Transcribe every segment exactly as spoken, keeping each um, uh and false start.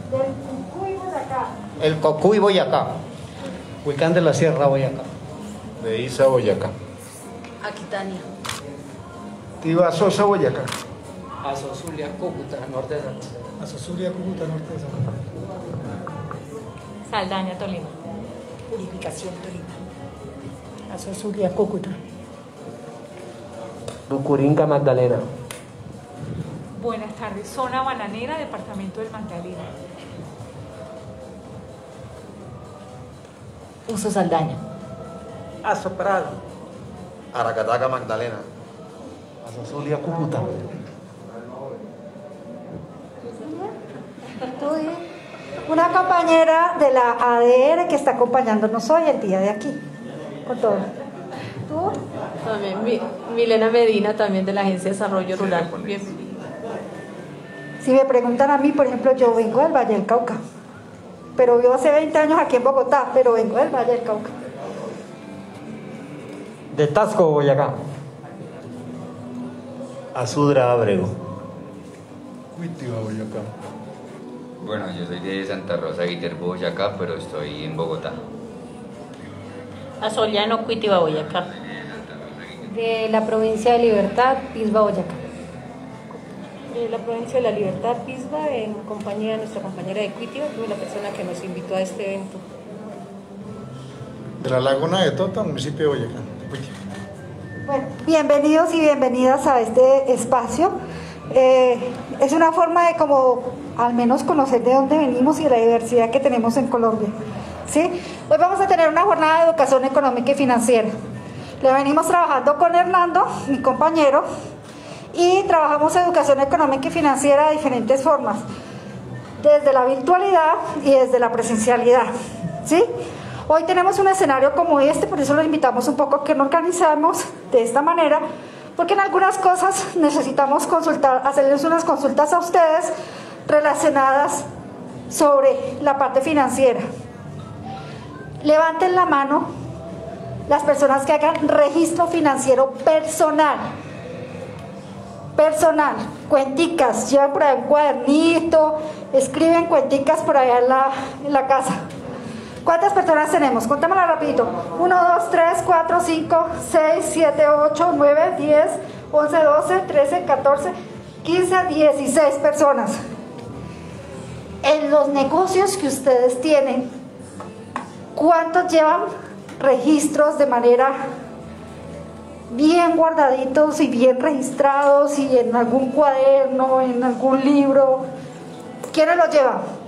Del Cucuy, Boyacá. El Cocuy, Boyacá. Huicán de la Sierra, Boyacá. De Isa, Boyacá. Aquitania. Tiva Sosa, Boyacá. Azozulia, Cúcuta, norte de Santa Fe. Azozulia, Cúcuta, norte de Santa Fe. Saldaña, Tolima. Purificación, Tolima. Azozulia, Cúcuta. Bucurinca, Magdalena. Buenas tardes, zona bananera, departamento del Magdalena. Uso Saldaña. Azoprado. Aracataca, Magdalena. Azozulia, Cúcuta. Una compañera de la A D R que está acompañándonos hoy el día de aquí. Con todo. ¿Tú? También mi, Milena Medina, también de la Agencia de Desarrollo Rural. Bien. Si me preguntan a mí, por ejemplo, yo vengo del Valle del Cauca, pero vivo hace veinte años aquí en Bogotá, pero vengo del Valle del Cauca. De Tasco, Boyacá. Azudra, Abrego. Cuitiva, Boyacá. Bueno, yo soy de Santa Rosa, Viterbo, Boyacá, pero estoy en Bogotá. Azollano, Cuitiba, Boyacá. De la provincia de Libertad, Pisba, Boyacá. De la provincia de la Libertad, Pisba, en compañía de nuestra compañera de Cuitiba, que fue la persona que nos invitó a este evento. De la Laguna de Tota, municipio de Boyacá. Bueno, bienvenidos y bienvenidas a este espacio. Eh, es una forma de como al menos conocer de dónde venimos y de la diversidad que tenemos en Colombia, ¿sí? Hoy vamos a tener una jornada de educación económica y financiera. Le venimos trabajando con Hernando, mi compañero, y trabajamos educación económica y financiera de diferentes formas, desde la virtualidad y desde la presencialidad, ¿sí? Hoy tenemos un escenario como este, por eso lo invitamos un poco a que nos organizamos de esta manera, porque en algunas cosas necesitamos consultar, hacerles unas consultas a ustedes relacionadas sobre la parte financiera. Levanten la mano las personas que hagan registro financiero personal. Personal, cuenticas, llevan por ahí un cuadernito, escriben cuenticas por allá en la, en la casa. ¿Cuántas personas tenemos? Contémosla rapidito. uno, dos, tres, cuatro, cinco, seis, siete, ocho, nueve, diez, once, doce, trece, catorce, quince, dieciséis personas. En los negocios que ustedes tienen, ¿cuántos llevan registros de manera bien guardaditos y bien registrados y en algún cuaderno, en algún libro? ¿Quiénes los llevan?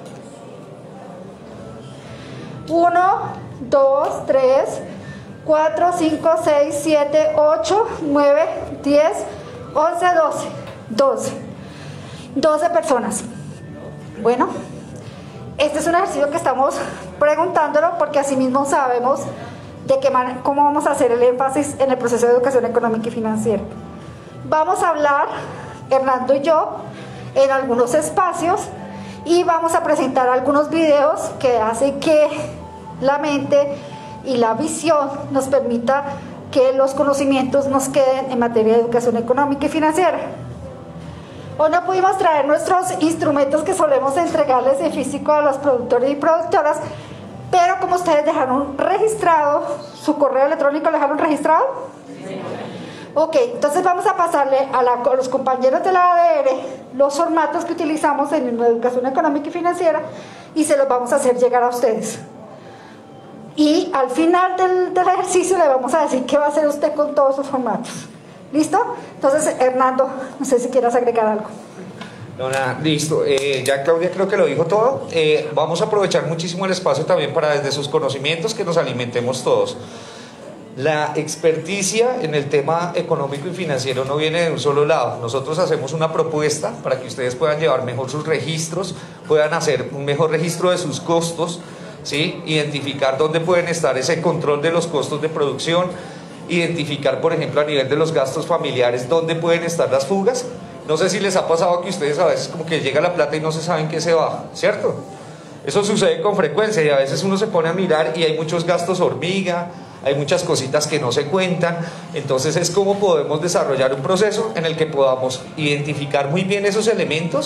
uno, dos, tres, cuatro, cinco, seis, siete, ocho, nueve, diez, once, doce. doce. doce personas. Bueno, este es un ejercicio que estamos preguntándolo porque así mismo sabemos de qué manera, cómo vamos a hacer el énfasis en el proceso de educación económica y financiera. Vamos a hablar, Hernando y yo, en algunos espacios y vamos a presentar algunos videos que hacen que la mente y la visión nos permita que los conocimientos nos queden en materia de educación económica y financiera. Hoy no pudimos traer nuestros instrumentos que solemos entregarles en físico a los productores y productoras, pero como ustedes dejaron registrado, su correo electrónico lo dejaron registrado. Ok, entonces vamos a pasarle a, la, a los compañeros de la A D R los formatos que utilizamos en la educación económica y financiera y se los vamos a hacer llegar a ustedes. Y al final del, del ejercicio le vamos a decir qué va a hacer usted con todos esos formatos. ¿Listo? Entonces, Hernando, no sé si quieras agregar algo. No, nada, listo. Eh, ya Claudia creo que lo dijo todo. Eh, vamos a aprovechar muchísimo el espacio también para desde sus conocimientos que nos alimentemos todos. La experticia en el tema económico y financiero no viene de un solo lado. Nosotros hacemos una propuesta para que ustedes puedan llevar mejor sus registros, puedan hacer un mejor registro de sus costos, ¿sí? Identificar dónde pueden estar ese control de los costos de producción, identificar, por ejemplo, a nivel de los gastos familiares, dónde pueden estar las fugas. No sé si les ha pasado que ustedes a veces como que llega la plata y no se saben qué se va, ¿cierto? Eso sucede con frecuencia y a veces uno se pone a mirar y hay muchos gastos hormiga, hay muchas cositas que no se cuentan. Entonces es como podemos desarrollar un proceso en el que podamos identificar muy bien esos elementos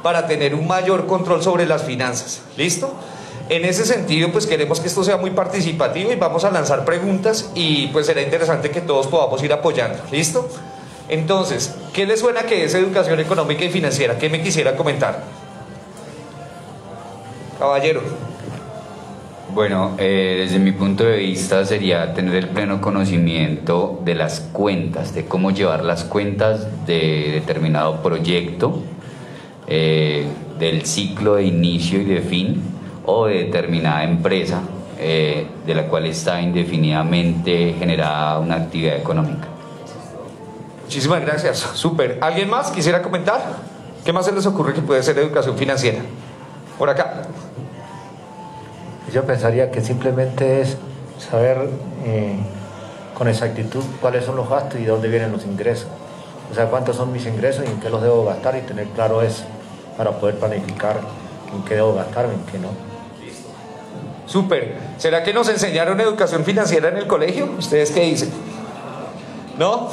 para tener un mayor control sobre las finanzas. ¿Listo? En ese sentido, pues queremos que esto sea muy participativo y vamos a lanzar preguntas y pues será interesante que todos podamos ir apoyando. ¿Listo? Entonces, ¿qué les suena que es educación económica y financiera? ¿Qué me quisiera comentar? Caballero. Bueno, eh, desde mi punto de vista sería tener el pleno conocimiento de las cuentas, de cómo llevar las cuentas de determinado proyecto, eh, del ciclo de inicio y de fin, o de determinada empresa eh, de la cual está indefinidamente generada una actividad económica. Muchísimas gracias, súper. ¿Alguien más quisiera comentar? ¿Qué más se les ocurre que puede ser educación financiera? Por acá. Yo pensaría que simplemente es saber eh, con exactitud cuáles son los gastos y de dónde vienen los ingresos. O sea, cuántos son mis ingresos y en qué los debo gastar y tener claro eso para poder planificar en qué debo gastar y en qué no. Súper. ¿Será que nos enseñaron educación financiera en el colegio? ¿Ustedes qué dicen? ¿No?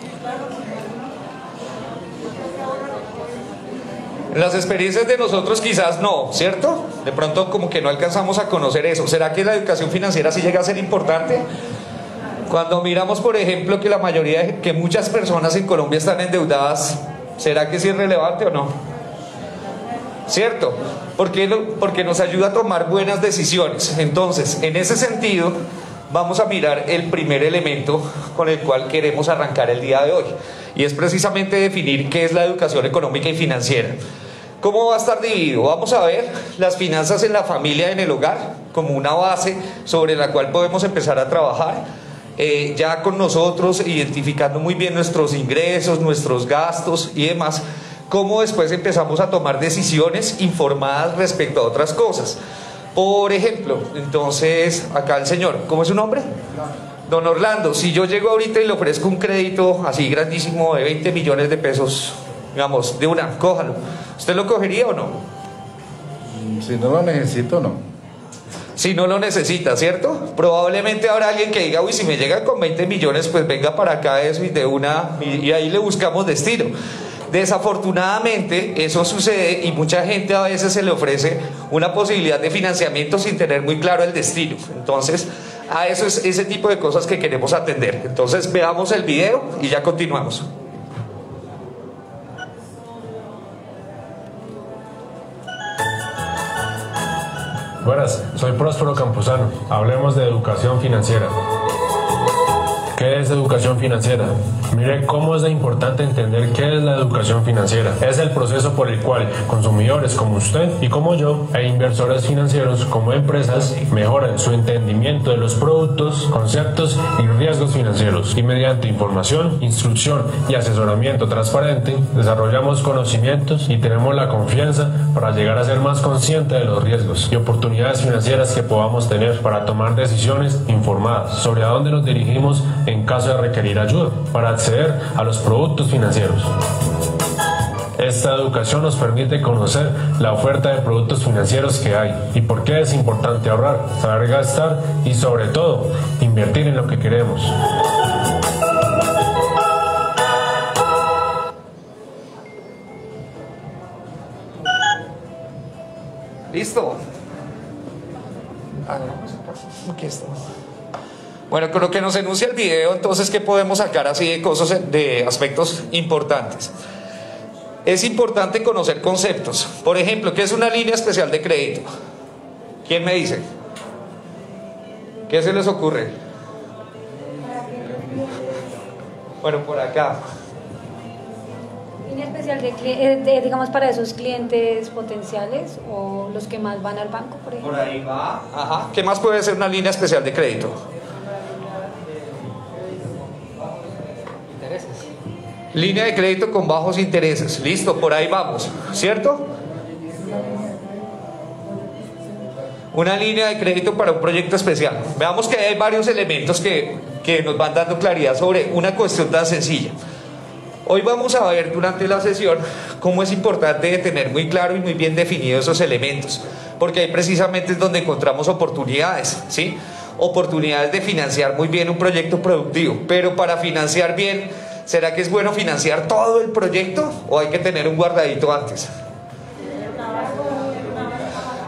En las experiencias de nosotros quizás no, ¿cierto? De pronto como que no alcanzamos a conocer eso. ¿Será que la educación financiera sí llega a ser importante? Cuando miramos, por ejemplo, que la mayoría, de, que muchas personas en Colombia están endeudadas, ¿será que sí es relevante o no? ¿Cierto? Porque, porque nos ayuda a tomar buenas decisiones. Entonces, en ese sentido, vamos a mirar el primer elemento con el cual queremos arrancar el día de hoy. Y es precisamente definir qué es la educación económica y financiera. ¿Cómo va a estar dividido? Vamos a ver las finanzas en la familia, en el hogar, como una base sobre la cual podemos empezar a trabajar. Eh, ya con nosotros, identificando muy bien nuestros ingresos, nuestros gastos y demás, cómo después empezamos a tomar decisiones informadas respecto a otras cosas. Por ejemplo, entonces, acá el señor, ¿cómo es su nombre? Don Orlando, si yo llego ahorita y le ofrezco un crédito así grandísimo de veinte millones de pesos, digamos, de una, cójalo, ¿usted lo cogería o no? Si no lo necesito, no. Si no lo necesita, ¿cierto? Probablemente habrá alguien que diga, uy, si me llegan con veinte millones, pues venga para acá eso y de una, y ahí le buscamos destino. Desafortunadamente eso sucede y mucha gente a veces se le ofrece una posibilidad de financiamiento sin tener muy claro el destino. Entonces, a eso es ese tipo de cosas que queremos atender. Entonces, veamos el video y ya continuamos. Buenas, soy Próspero Campuzano. Hablemos de educación financiera. ¿Qué es educación financiera? Mire cómo es de importante entender qué es la educación financiera. Es el proceso por el cual consumidores como usted y como yo e inversores financieros como empresas mejoran su entendimiento de los productos, conceptos y riesgos financieros. Y mediante información, instrucción y asesoramiento transparente, desarrollamos conocimientos y tenemos la confianza para llegar a ser más conscientes de los riesgos y oportunidades financieras que podamos tener para tomar decisiones informadas sobre a dónde nos dirigimos en caso de requerir ayuda para acceder a los productos financieros. Esta educación nos permite conocer la oferta de productos financieros que hay y por qué es importante ahorrar, saber gastar y sobre todo invertir en lo que queremos. ¿Listo? Aquí está. Bueno, con lo que nos enuncia el video, entonces, ¿qué podemos sacar así de cosas, de aspectos importantes? Es importante conocer conceptos. Por ejemplo, ¿qué es una línea especial de crédito? ¿Quién me dice? ¿Qué se les ocurre? Bueno, por acá. ¿Línea especial de, de, digamos, para esos clientes potenciales o los que más van al banco, por ejemplo? Por ahí va. Ajá. ¿Qué más puede ser una línea especial de crédito? Línea de crédito con bajos intereses. Listo, por ahí vamos, ¿cierto? Una línea de crédito para un proyecto especial. Veamos que hay varios elementos que, que nos van dando claridad sobre una cuestión tan sencilla. Hoy vamos a ver durante la sesión cómo es importante tener muy claro y muy bien definidos esos elementos, porque ahí precisamente es donde encontramos oportunidades, ¿sí? Oportunidades de financiar muy bien un proyecto productivo. Pero para financiar bien, ¿será que es bueno financiar todo el proyecto o hay que tener un guardadito antes?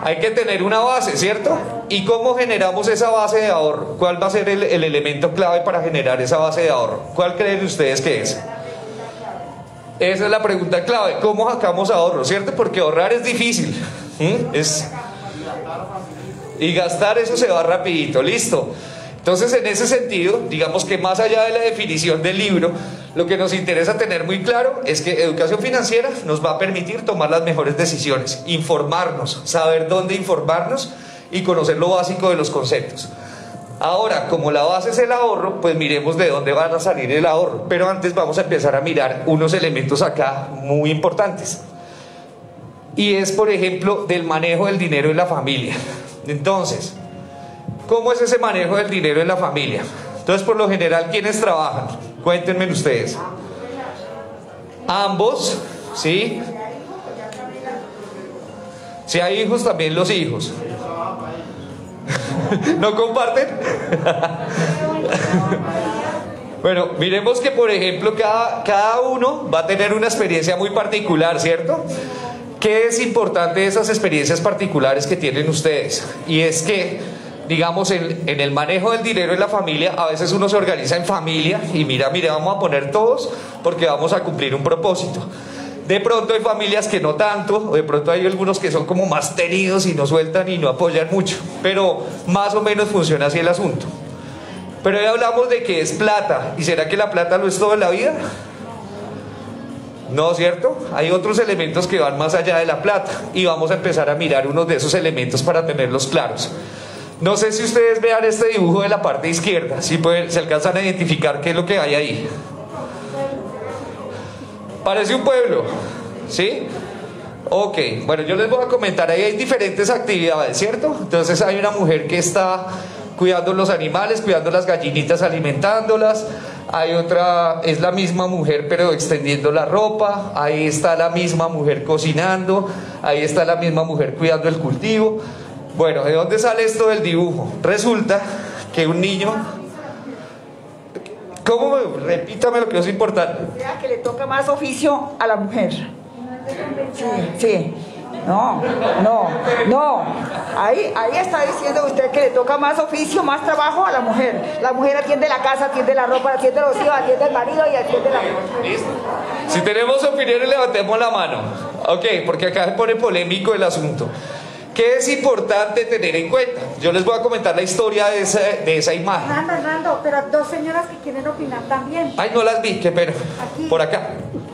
Hay que tener una base, ¿cierto? ¿Y cómo generamos esa base de ahorro? ¿Cuál va a ser el, el elemento clave para generar esa base de ahorro? ¿Cuál creen ustedes que es? Esa es la pregunta clave. ¿Cómo sacamos ahorro? ¿Cierto? Porque ahorrar es difícil. ¿Mm? Es... Y gastar eso se va rapidito. Listo. Entonces, en ese sentido, digamos que más allá de la definición del libro, lo que nos interesa tener muy claro es que educación financiera nos va a permitir tomar las mejores decisiones, informarnos, saber dónde informarnos y conocer lo básico de los conceptos. Ahora, como la base es el ahorro, pues miremos de dónde van a salir el ahorro. Pero antes vamos a empezar a mirar unos elementos acá muy importantes. Y es, por ejemplo, del manejo del dinero en la familia. Entonces, ¿cómo es ese manejo del dinero en la familia? Entonces, por lo general, ¿quiénes trabajan? Cuéntenme ustedes. Ambos, ¿sí? Si hay hijos, también los hijos. ¿No comparten? Bueno, miremos que, por ejemplo, cada, cada uno va a tener una experiencia muy particular, ¿cierto? ¿Qué es importante de esas experiencias particulares que tienen ustedes? Y es que, digamos, en, en el manejo del dinero en la familia, a veces uno se organiza en familia y mira, mira, vamos a poner todos porque vamos a cumplir un propósito. De pronto hay familias que no tanto, o de pronto hay algunos que son como más tenidos y no sueltan y no apoyan mucho, pero más o menos funciona así el asunto. Pero hoy hablamos de que es plata, ¿y será que la plata lo es todo en la vida? No, ¿cierto? Hay otros elementos que van más allá de la plata y vamos a empezar a mirar unos de esos elementos para tenerlos claros. No sé si ustedes vean este dibujo de la parte izquierda, si pueden, se alcanzan a identificar qué es lo que hay ahí. Parece un pueblo, ¿sí? Ok, bueno, yo les voy a comentar, ahí hay diferentes actividades, ¿cierto? Entonces hay una mujer que está cuidando los animales, cuidando las gallinitas, alimentándolas. Hay otra, es la misma mujer pero extendiendo la ropa. Ahí está la misma mujer cocinando. Ahí está la misma mujer cuidando el cultivo. Bueno, ¿de dónde sale esto del dibujo? Resulta que un niño... ¿Cómo? Repítame lo que es importante. O sea, que le toca más oficio a la mujer. Sí, sí. No, no, no. Ahí, ahí está diciendo usted que le toca más oficio, más trabajo a la mujer. La mujer atiende la casa, atiende la ropa, atiende los hijos, atiende el marido y atiende la... ¿Listo? Si tenemos opiniones, levantemos la mano. Ok, porque acá se pone polémico el asunto. ¿Qué es importante tener en cuenta? Yo les voy a comentar la historia de esa, de esa imagen. Fernando, Fernando, pero dos señoras que quieren opinar también. Ay, no las vi, qué pena. Aquí. Por acá.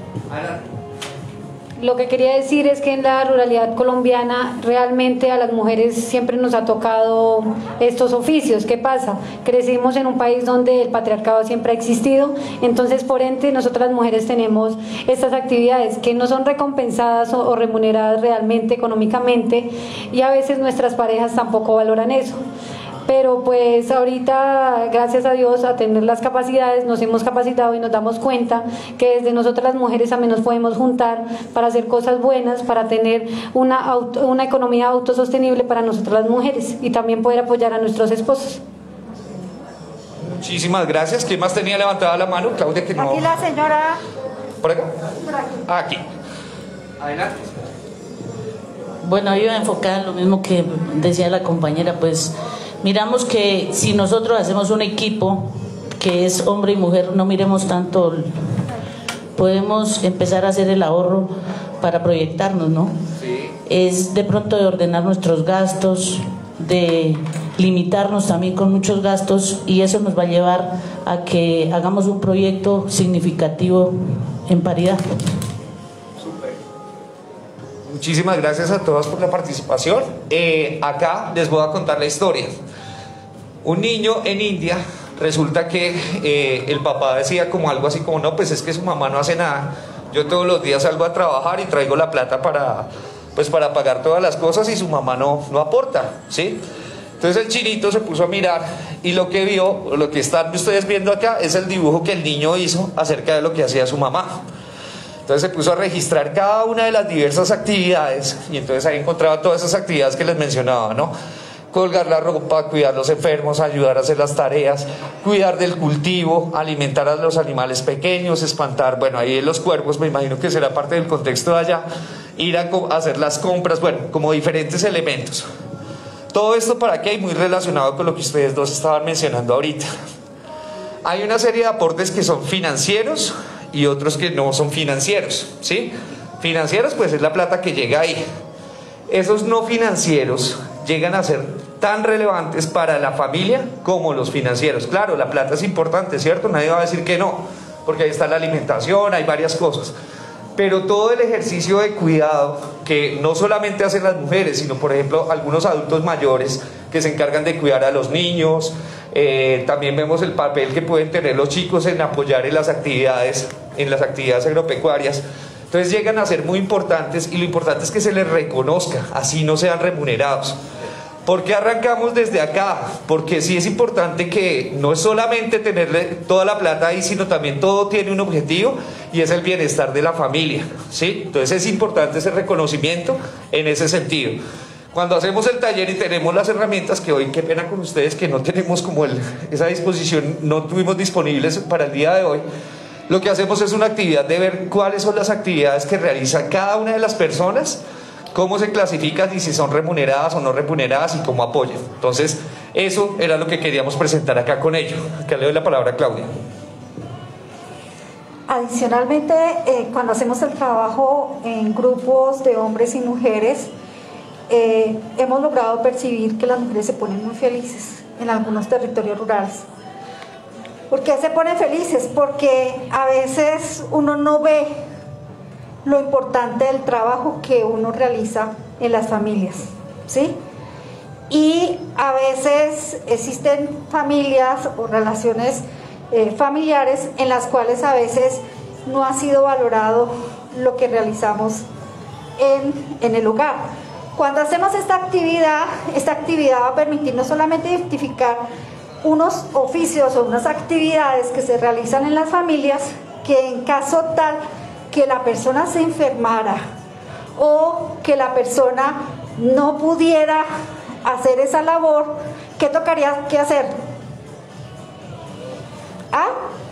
Lo que quería decir es que en la ruralidad colombiana realmente a las mujeres siempre nos ha tocado estos oficios. ¿Qué pasa? Crecimos en un país donde el patriarcado siempre ha existido, entonces por ende nosotras las mujeres tenemos estas actividades que no son recompensadas o, o remuneradas realmente económicamente, y a veces nuestras parejas tampoco valoran eso. Pero pues ahorita, gracias a Dios, a tener las capacidades, nos hemos capacitado y nos damos cuenta que desde nosotras las mujeres también nos podemos juntar para hacer cosas buenas, para tener una, auto, una economía autosostenible para nosotras las mujeres y también poder apoyar a nuestros esposos. Muchísimas gracias. ¿Quién más tenía levantada la mano? Claudia, que no... Aquí la señora... ¿Por acá? Por aquí. Ah, aquí. Adelante. Bueno, yo iba a enfocar lo mismo que decía la compañera, pues... Miramos que si nosotros hacemos un equipo que es hombre y mujer, no miremos tanto, podemos empezar a hacer el ahorro para proyectarnos, ¿no? Sí. Es de pronto de ordenar nuestros gastos, de limitarnos también con muchos gastos, y eso nos va a llevar a que hagamos un proyecto significativo en paridad. Muchísimas gracias a todas por la participación. Eh, acá les voy a contar la historia. Un niño en India, resulta que eh, el papá decía como algo así como, no, pues es que su mamá no hace nada. Yo todos los días salgo a trabajar y traigo la plata para, pues para pagar todas las cosas y su mamá no, no aporta, ¿sí? Entonces el chinito se puso a mirar y lo que vio, lo que están ustedes viendo acá, es el dibujo que el niño hizo acerca de lo que hacía su mamá. Entonces se puso a registrar cada una de las diversas actividades y entonces ahí encontraba todas esas actividades que les mencionaba, ¿no? Colgar la ropa, cuidar a los enfermos, ayudar a hacer las tareas, cuidar del cultivo, alimentar a los animales pequeños, espantar, bueno, ahí los cuervos, me imagino que será parte del contexto de allá, ir a hacer las compras, bueno, como diferentes elementos. Todo esto para qué, y muy relacionado con lo que ustedes dos estaban mencionando ahorita. Hay una serie de aportes que son financieros y otros que no son financieros, ¿sí? Financieros, pues es la plata que llega ahí. Esos no financieros llegan a ser tan relevantes para la familia como los financieros. Claro, la plata es importante, ¿cierto? Nadie va a decir que no, porque ahí está la alimentación, hay varias cosas. Pero todo el ejercicio de cuidado que no solamente hacen las mujeres, sino por ejemplo algunos adultos mayores que se encargan de cuidar a los niños, eh, también vemos el papel que pueden tener los chicos en apoyar en las actividades, en las actividades agropecuarias. Entonces llegan a ser muy importantes, y lo importante es que se les reconozca, así no sean remunerados. ¿Por qué arrancamos desde acá? Porque sí es importante que no es solamente tenerle toda la plata ahí, sino también todo tiene un objetivo, y es el bienestar de la familia, ¿sí? Entonces es importante ese reconocimiento en ese sentido. Cuando hacemos el taller y tenemos las herramientas, que hoy qué pena con ustedes que no tenemos como el, esa disposición, no tuvimos disponibles para el día de hoy, lo que hacemos es una actividad de ver cuáles son las actividades que realiza cada una de las personas, cómo se clasifican y si son remuneradas o no remuneradas y cómo apoyan. Entonces, eso era lo que queríamos presentar acá con ello. Acá le doy la palabra a Claudia. Adicionalmente, eh, cuando hacemos el trabajo en grupos de hombres y mujeres, eh, hemos logrado percibir que las mujeres se ponen muy felices en algunos territorios rurales. ¿Por qué se ponen felices? Porque a veces uno no ve lo importante del trabajo que uno realiza en las familias, ¿sí? Y a veces existen familias o relaciones eh, familiares en las cuales a veces no ha sido valorado lo que realizamos en, en el hogar. Cuando hacemos esta actividad, esta actividad va a permitir no solamente identificar unos oficios o unas actividades que se realizan en las familias, que en caso tal que la persona se enfermara o que la persona no pudiera hacer esa labor, ¿qué tocaría que hacer? ¿Ah?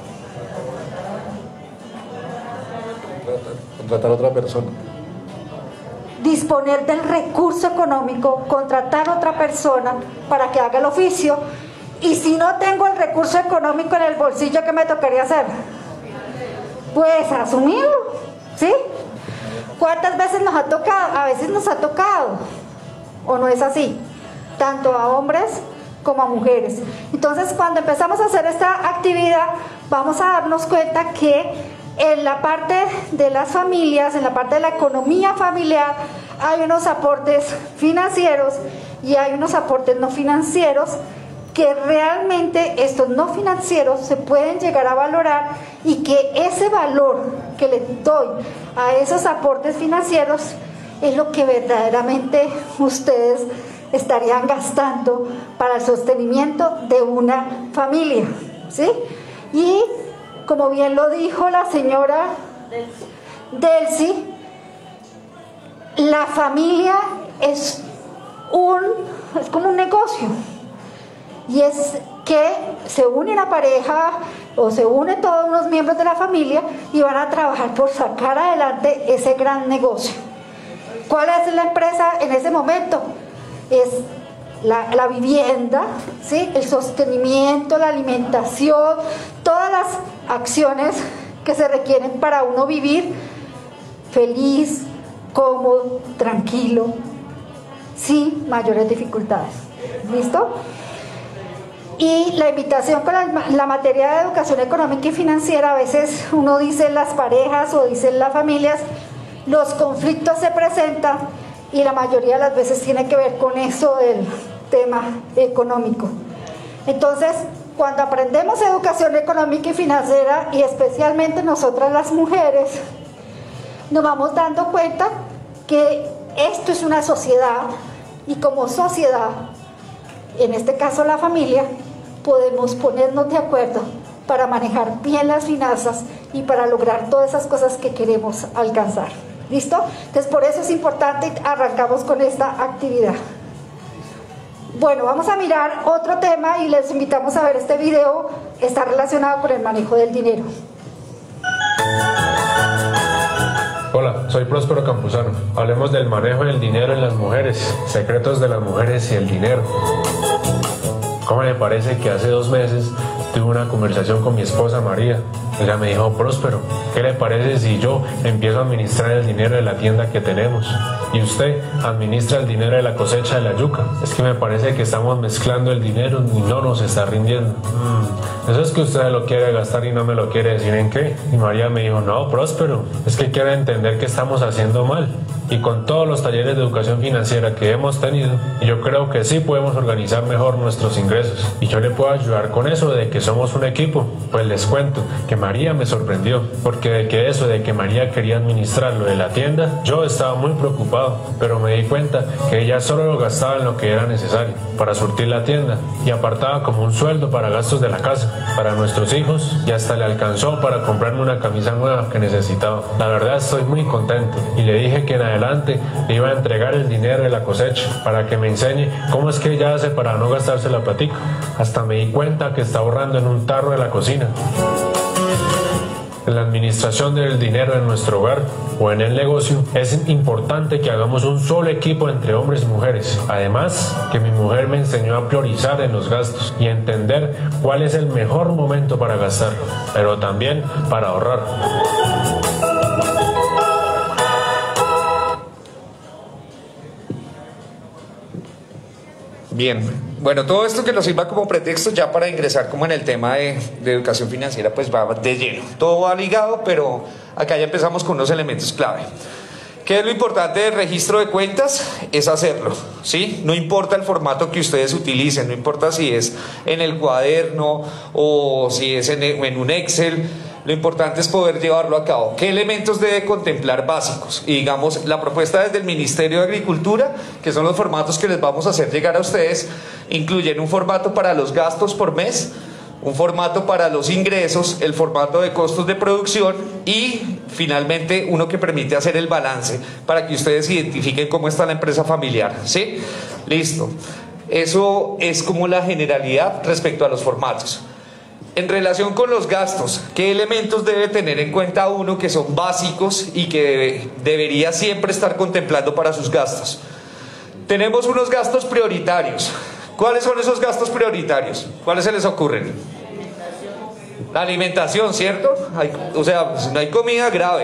Contratar a otra persona. Disponer del recurso económico, contratar a otra persona para que haga el oficio. Y si no tengo el recurso económico en el bolsillo, ¿qué me tocaría hacer? Pues asumirlo, ¿sí? ¿Cuántas veces nos ha tocado? A veces nos ha tocado, ¿o no es así? Tanto a hombres como a mujeres. Entonces, cuando empezamos a hacer esta actividad, vamos a darnos cuenta que en la parte de las familias, en la parte de la economía familiar, hay unos aportes financieros y hay unos aportes no financieros, que realmente estos no financieros se pueden llegar a valorar, y que ese valor que le doy a esos aportes financieros es lo que verdaderamente ustedes estarían gastando para el sostenimiento de una familia, ¿sí? Y como bien lo dijo la señora Delcy, la familia es, un, es como un negocio. Y es que se une una pareja o se unen todos los miembros de la familia y van a trabajar por sacar adelante ese gran negocio. ¿Cuál es la empresa en ese momento? Es la, la vivienda, ¿sí? El sostenimiento, la alimentación, todas las acciones que se requieren para uno vivir feliz, cómodo, tranquilo, sin mayores dificultades. ¿Listo? Y la invitación con la, la materia de educación económica y financiera, a veces uno dice en las parejas o dice en las familias, los conflictos se presentan y la mayoría de las veces tiene que ver con eso del tema económico. Entonces, cuando aprendemos educación económica y financiera, y especialmente nosotras las mujeres, nos vamos dando cuenta que esto es una sociedad, y como sociedad, en este caso la familia, podemos ponernos de acuerdo para manejar bien las finanzas y para lograr todas esas cosas que queremos alcanzar. ¿Listo? Entonces, por eso es importante y arrancamos con esta actividad. Bueno, vamos a mirar otro tema y les invitamos a ver este video. Está relacionado con el manejo del dinero. Hola, soy Próspero Campuzano. Hablemos del manejo del dinero en las mujeres, secretos de las mujeres y el dinero. ¿Cómo le parece que hace dos meses tuve una conversación con mi esposa María? Ella me dijo: Próspero, ¿qué le parece si yo empiezo a administrar el dinero de la tienda que tenemos y usted administra el dinero de la cosecha de la yuca? Es que me parece que estamos mezclando el dinero y no nos está rindiendo. Mm, eso es que usted lo quiere gastar y no me lo quiere decir en qué. Y María me dijo: no, Próspero, es que quiere entender que estamos haciendo mal. Y con todos los talleres de educación financiera que hemos tenido, yo creo que sí podemos organizar mejor nuestros ingresos. Y yo le puedo ayudar con eso de que somos un equipo. Pues les cuento que María me sorprendió, porque de que eso de que María quería administrar lo de la tienda, yo estaba muy preocupado, pero me di cuenta que ella solo lo gastaba en lo que era necesario para surtir la tienda y apartaba como un sueldo para gastos de la casa, para nuestros hijos, y hasta le alcanzó para comprarme una camisa nueva que necesitaba. La verdad estoy muy contento y le dije que en adelante le iba a entregar el dinero de la cosecha para que me enseñe cómo es que ella hace para no gastarse la platica. Hasta me di cuenta que está ahorrando en un tarro de la cocina. En la administración del dinero en nuestro hogar o en el negocio es importante que hagamos un solo equipo entre hombres y mujeres. Además, que mi mujer me enseñó a priorizar en los gastos y entender cuál es el mejor momento para gastar, pero también para ahorrar. Bien, bueno, todo esto que nos sirva como pretexto ya para ingresar como en el tema de, de educación financiera, pues va de lleno. Todo va ligado, pero acá ya empezamos con unos elementos clave. ¿Qué es lo importante del registro de cuentas? Es hacerlo, ¿sí? No importa el formato que ustedes utilicen, no importa si es en el cuaderno o si es en, en un Excel. Lo importante es poder llevarlo a cabo. ¿Qué elementos debe contemplar básicos? Y digamos, la propuesta desde el Ministerio de Agricultura, que son los formatos que les vamos a hacer llegar a ustedes, incluyen un formato para los gastos por mes, un formato para los ingresos, el formato de costos de producción y finalmente uno que permite hacer el balance para que ustedes identifiquen cómo está la empresa familiar, ¿sí? Listo. Eso es como la generalidad respecto a los formatos. En relación con los gastos, ¿qué elementos debe tener en cuenta uno que son básicos y que debe, debería siempre estar contemplando para sus gastos? Tenemos unos gastos prioritarios. ¿Cuáles son esos gastos prioritarios? ¿Cuáles se les ocurren? La alimentación, ¿cierto? Hay, o sea, si no hay comida, grave.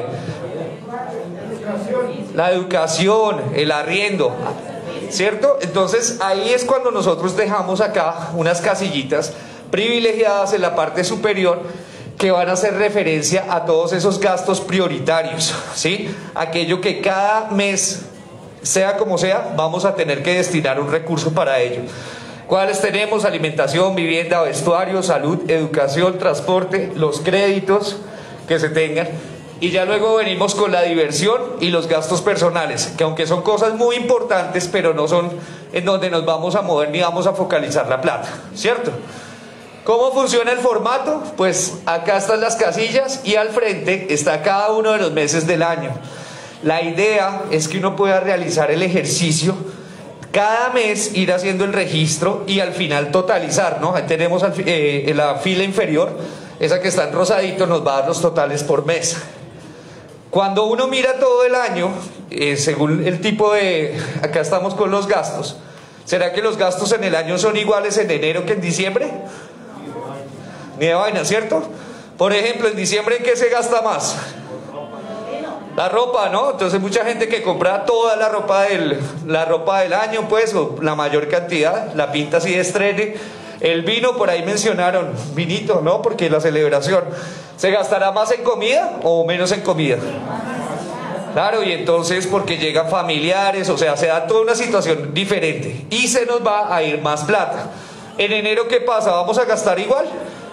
La educación, el arriendo, ¿cierto? Entonces ahí es cuando nosotros dejamos acá unas casillitas privilegiadas en la parte superior que van a hacer referencia a todos esos gastos prioritarios, ¿sí? Aquello que cada mes, sea como sea, vamos a tener que destinar un recurso para ello. ¿Cuáles tenemos? Alimentación, vivienda, vestuario, salud, educación, transporte, los créditos que se tengan. Y ya luego venimos con la diversión y los gastos personales, que aunque son cosas muy importantes, pero no son en donde nos vamos a mover ni vamos a focalizar la plata, ¿cierto? ¿Cómo funciona el formato? Pues acá están las casillas y al frente está cada uno de los meses del año. La idea es que uno pueda realizar el ejercicio, cada mes ir haciendo el registro y al final totalizar, ¿no? Ahí tenemos al, eh, en la fila inferior, esa que está en rosadito nos va a dar los totales por mes. Cuando uno mira todo el año, eh, según el tipo de... Acá estamos con los gastos. ¿Será que los gastos en el año son iguales en enero que en diciembre? Ni de vaina, ¿cierto? Por ejemplo, en diciembre, ¿en qué se gasta más? La ropa, ¿no? Entonces mucha gente que compra toda la ropa del, la ropa del año, pues, o la mayor cantidad, la pinta así de estrene. El vino, por ahí mencionaron, vinito, ¿no? Porque la celebración, ¿se gastará más en comida o menos en comida? Claro, y entonces porque llegan familiares, o sea, se da toda una situación diferente y se nos va a ir más plata. En enero, ¿qué pasa? ¿Vamos a gastar igual?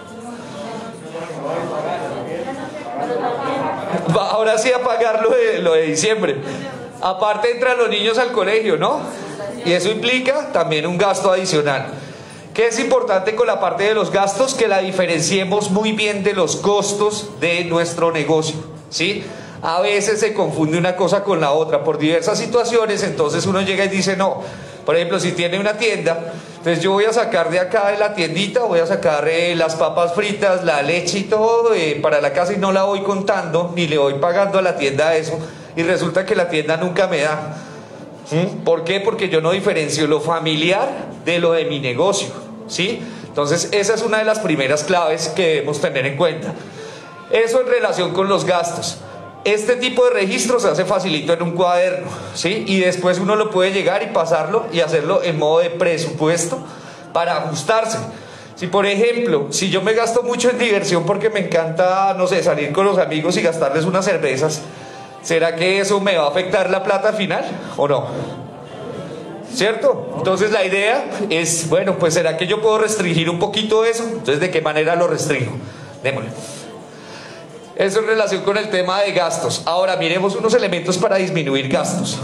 Ahora sí a pagar lo de, lo de diciembre. Aparte entran los niños al colegio, ¿no? Y eso implica también un gasto adicional. ¿Qué es importante con la parte de los gastos? Que la diferenciemos muy bien de los costos de nuestro negocio, ¿sí? A veces se confunde una cosa con la otra por diversas situaciones, entonces uno llega y dice no. Por ejemplo, si tiene una tienda, entonces yo voy a sacar de acá de la tiendita, voy a sacar eh, las papas fritas, la leche y todo eh, para la casa y no la voy contando, ni le voy pagando a la tienda eso. y resulta que la tienda nunca me da. ¿Sí? ¿Por qué? Porque yo no diferencio lo familiar de lo de mi negocio, ¿sí? Entonces esa es una de las primeras claves que debemos tener en cuenta. Eso en relación con los gastos. Este tipo de registro se hace facilito en un cuaderno, ¿sí? Y después uno lo puede llegar y pasarlo y hacerlo en modo de presupuesto para ajustarse. Si por ejemplo, si yo me gasto mucho en diversión porque me encanta, no sé, salir con los amigos y gastarles unas cervezas, ¿será que eso me va a afectar la plata final o no? ¿Cierto? Entonces la idea es, bueno, pues ¿será que yo puedo restringir un poquito eso? Entonces, ¿de qué manera lo restringo? Démosle. Eso en relación con el tema de gastos. Ahora miremos unos elementos para disminuir gastos.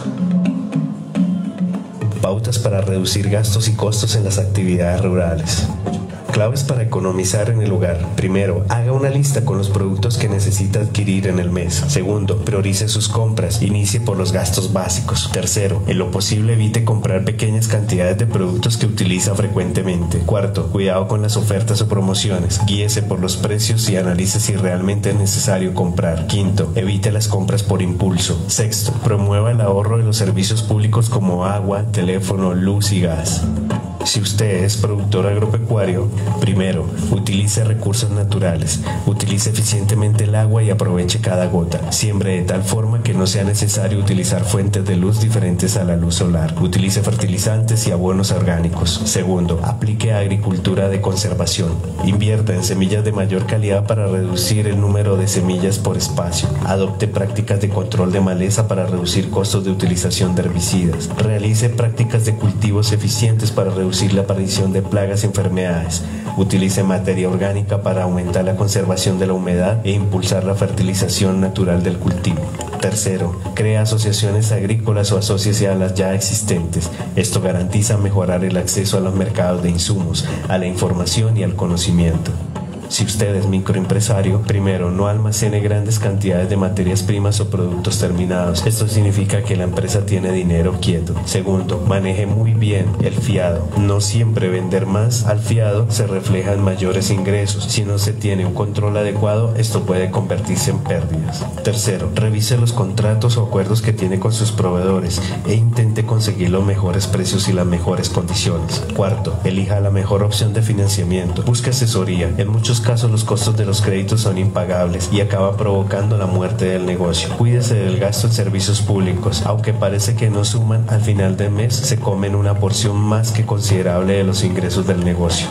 Pautas para reducir gastos y costos en las actividades rurales. Claves para economizar en el hogar. Primero, haga una lista con los productos que necesita adquirir en el mes. Segundo, priorice sus compras. Inicie por los gastos básicos. Tercero, en lo posible evite comprar pequeñas cantidades de productos que utiliza frecuentemente. Cuarto, cuidado con las ofertas o promociones. Guíese por los precios y analice si realmente es necesario comprar. Quinto, evite las compras por impulso. Sexto, promueva el ahorro de los servicios públicos como agua, teléfono, luz y gas. Si usted es productor agropecuario, primero, utilice recursos naturales, utilice eficientemente el agua y aproveche cada gota. Siembre de tal forma que no sea necesario utilizar fuentes de luz diferentes a la luz solar. Utilice fertilizantes y abonos orgánicos. Segundo, aplique agricultura de conservación. Invierta en semillas de mayor calidad para reducir el número de semillas por espacio. Adopte prácticas de control de maleza para reducir costos de utilización de herbicidas. Realice prácticas de cultivos eficientes para reducir la aparición de plagas y enfermedades. Utilice materia orgánica para aumentar la conservación de la humedad e impulsar la fertilización natural del cultivo. Tercero, crea asociaciones agrícolas o asóciese a las ya existentes. Esto garantiza mejorar el acceso a los mercados de insumos, a la información y al conocimiento. Si usted es microempresario, primero, no almacene grandes cantidades de materias primas o productos terminados. Esto significa que la empresa tiene dinero quieto. Segundo, maneje muy bien el fiado. No siempre vender más al fiado se refleja en mayores ingresos. Si no se tiene un control adecuado, esto puede convertirse en pérdidas. Tercero, revise los contratos o acuerdos que tiene con sus proveedores e intente conseguir los mejores precios y las mejores condiciones. Cuarto, elija la mejor opción de financiamiento. Busque asesoría. En muchos casos los costos de los créditos son impagables y acaba provocando la muerte del negocio. Cuídese del gasto en servicios públicos. Aunque parece que no suman, al final del mes se comen una porción más que considerable de los ingresos del negocio.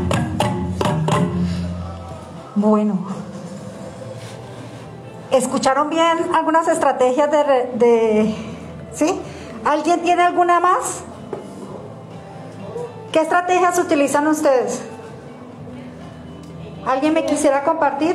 Bueno, ¿escucharon bien algunas estrategias de, de ¿sí? ¿Alguien tiene alguna más? ¿Qué estrategias utilizan ustedes? ¿Alguien me quisiera compartir?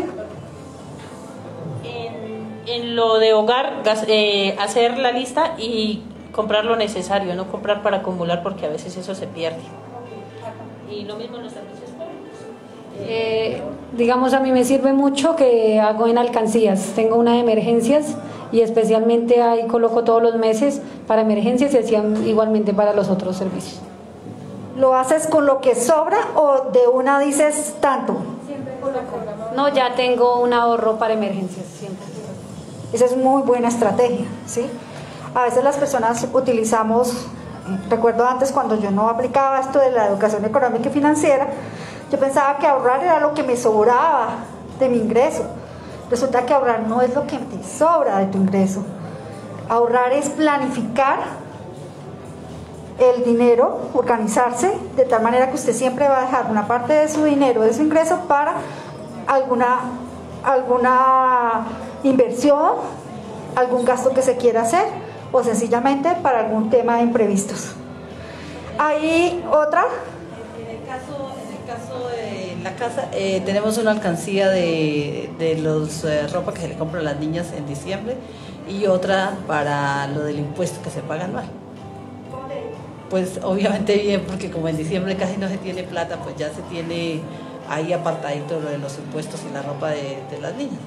En, en lo de hogar, eh, hacer la lista y comprar lo necesario, no comprar para acumular porque a veces eso se pierde. Y lo mismo en los servicios públicos. Eh, digamos, a mí me sirve mucho que hago en alcancías. Tengo una de emergencias y especialmente ahí coloco todos los meses para emergencias y hacían igualmente para los otros servicios. ¿Lo haces con lo que sobra o de una dices tanto? No, ya tengo un ahorro para emergencias siempre. Esa es muy buena estrategia, ¿sí? A veces las personas utilizamos, recuerdo antes cuando yo no aplicaba esto de la educación económica y financiera, yo pensaba que ahorrar era lo que me sobraba de mi ingreso. Resulta que ahorrar no es lo que te sobra de tu ingreso. Ahorrar es planificar el dinero, organizarse de tal manera que usted siempre va a dejar una parte de su dinero, de su ingreso para alguna, alguna inversión, algún gasto que se quiera hacer o sencillamente para algún tema de imprevistos. ¿Hay otra? En el caso, en el caso de la casa, eh, tenemos una alcancía de, de los eh, ropa que se le compra a las niñas en diciembre y otra para lo del impuesto que se paga anual. Pues obviamente bien, porque como en diciembre casi no se tiene plata, pues ya se tiene ahí apartadito lo de los impuestos y la ropa de, de las niñas.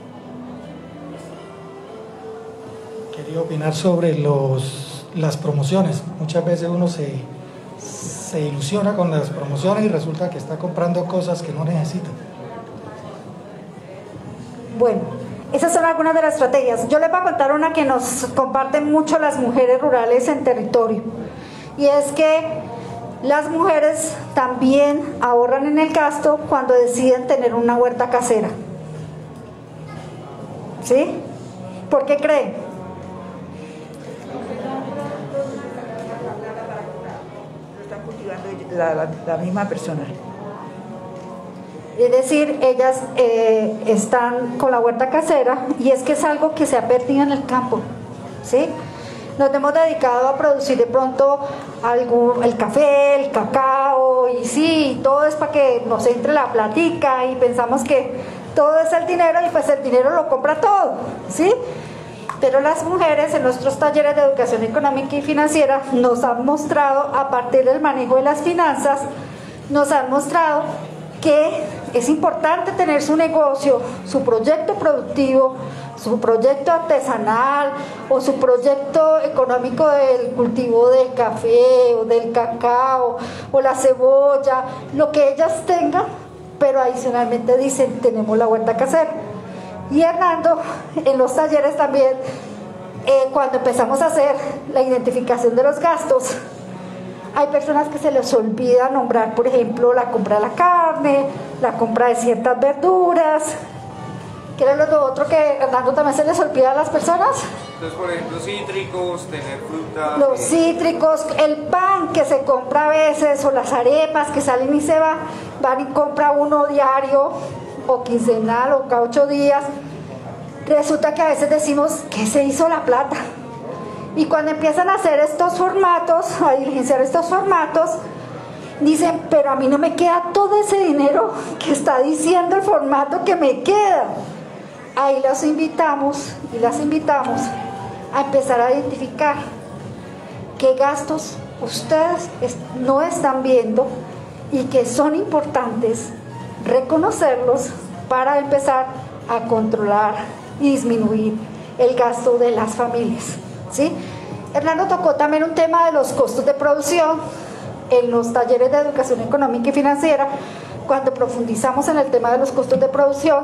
Quería opinar sobre los, las promociones. Muchas veces uno se, se ilusiona con las promociones y resulta que está comprando cosas que no necesita. Bueno, Esas son algunas de las estrategias. Yo les voy a contar una que nos comparten mucho las mujeres rurales en territorio. Y es que las mujeres también ahorran en el gasto cuando deciden tener una huerta casera. ¿Sí? ¿Por qué creen? Lo están cultivando la, la, la misma persona. Es decir, ellas eh, están con la huerta casera y es que es algo que se ha perdido en el campo, ¿sí? Nos hemos dedicado a producir de pronto algo, el café, el cacao y sí, todo es para que nos entre la platica y pensamos que todo es el dinero y pues el dinero lo compra todo, ¿sí? Pero las mujeres en nuestros talleres de educación económica y financiera nos han mostrado, a partir del manejo de las finanzas, nos han mostrado que es importante tener su negocio, su proyecto productivo, su proyecto artesanal o su proyecto económico del cultivo del café o del cacao o la cebolla, lo que ellas tengan, pero adicionalmente dicen, tenemos la huerta casera. Y Hernando, en los talleres también, eh, cuando empezamos a hacer la identificación de los gastos, hay personas que se les olvida nombrar, por ejemplo, la compra de la carne, la compra de ciertas verduras. ¿Qué era lo otro que Hernando también se les olvida a las personas? Entonces, por ejemplo, cítricos, tener fruta. Los eh, cítricos, el pan que se compra a veces, o las arepas que salen y se van, van y compra uno diario, o quincenal, o cada ocho días. Resulta que a veces decimos, ¿qué se hizo la plata? Y cuando empiezan a hacer estos formatos, a diligenciar estos formatos, dicen, pero a mí no me queda todo ese dinero que está diciendo el formato que me queda. Ahí los invitamos y las invitamos a empezar a identificar qué gastos ustedes no están viendo y que son importantes reconocerlos para empezar a controlar y disminuir el gasto de las familias, ¿sí? Hernando tocó también un tema de los costos de producción en los talleres de educación económica y financiera. Cuando profundizamos en el tema de los costos de producción,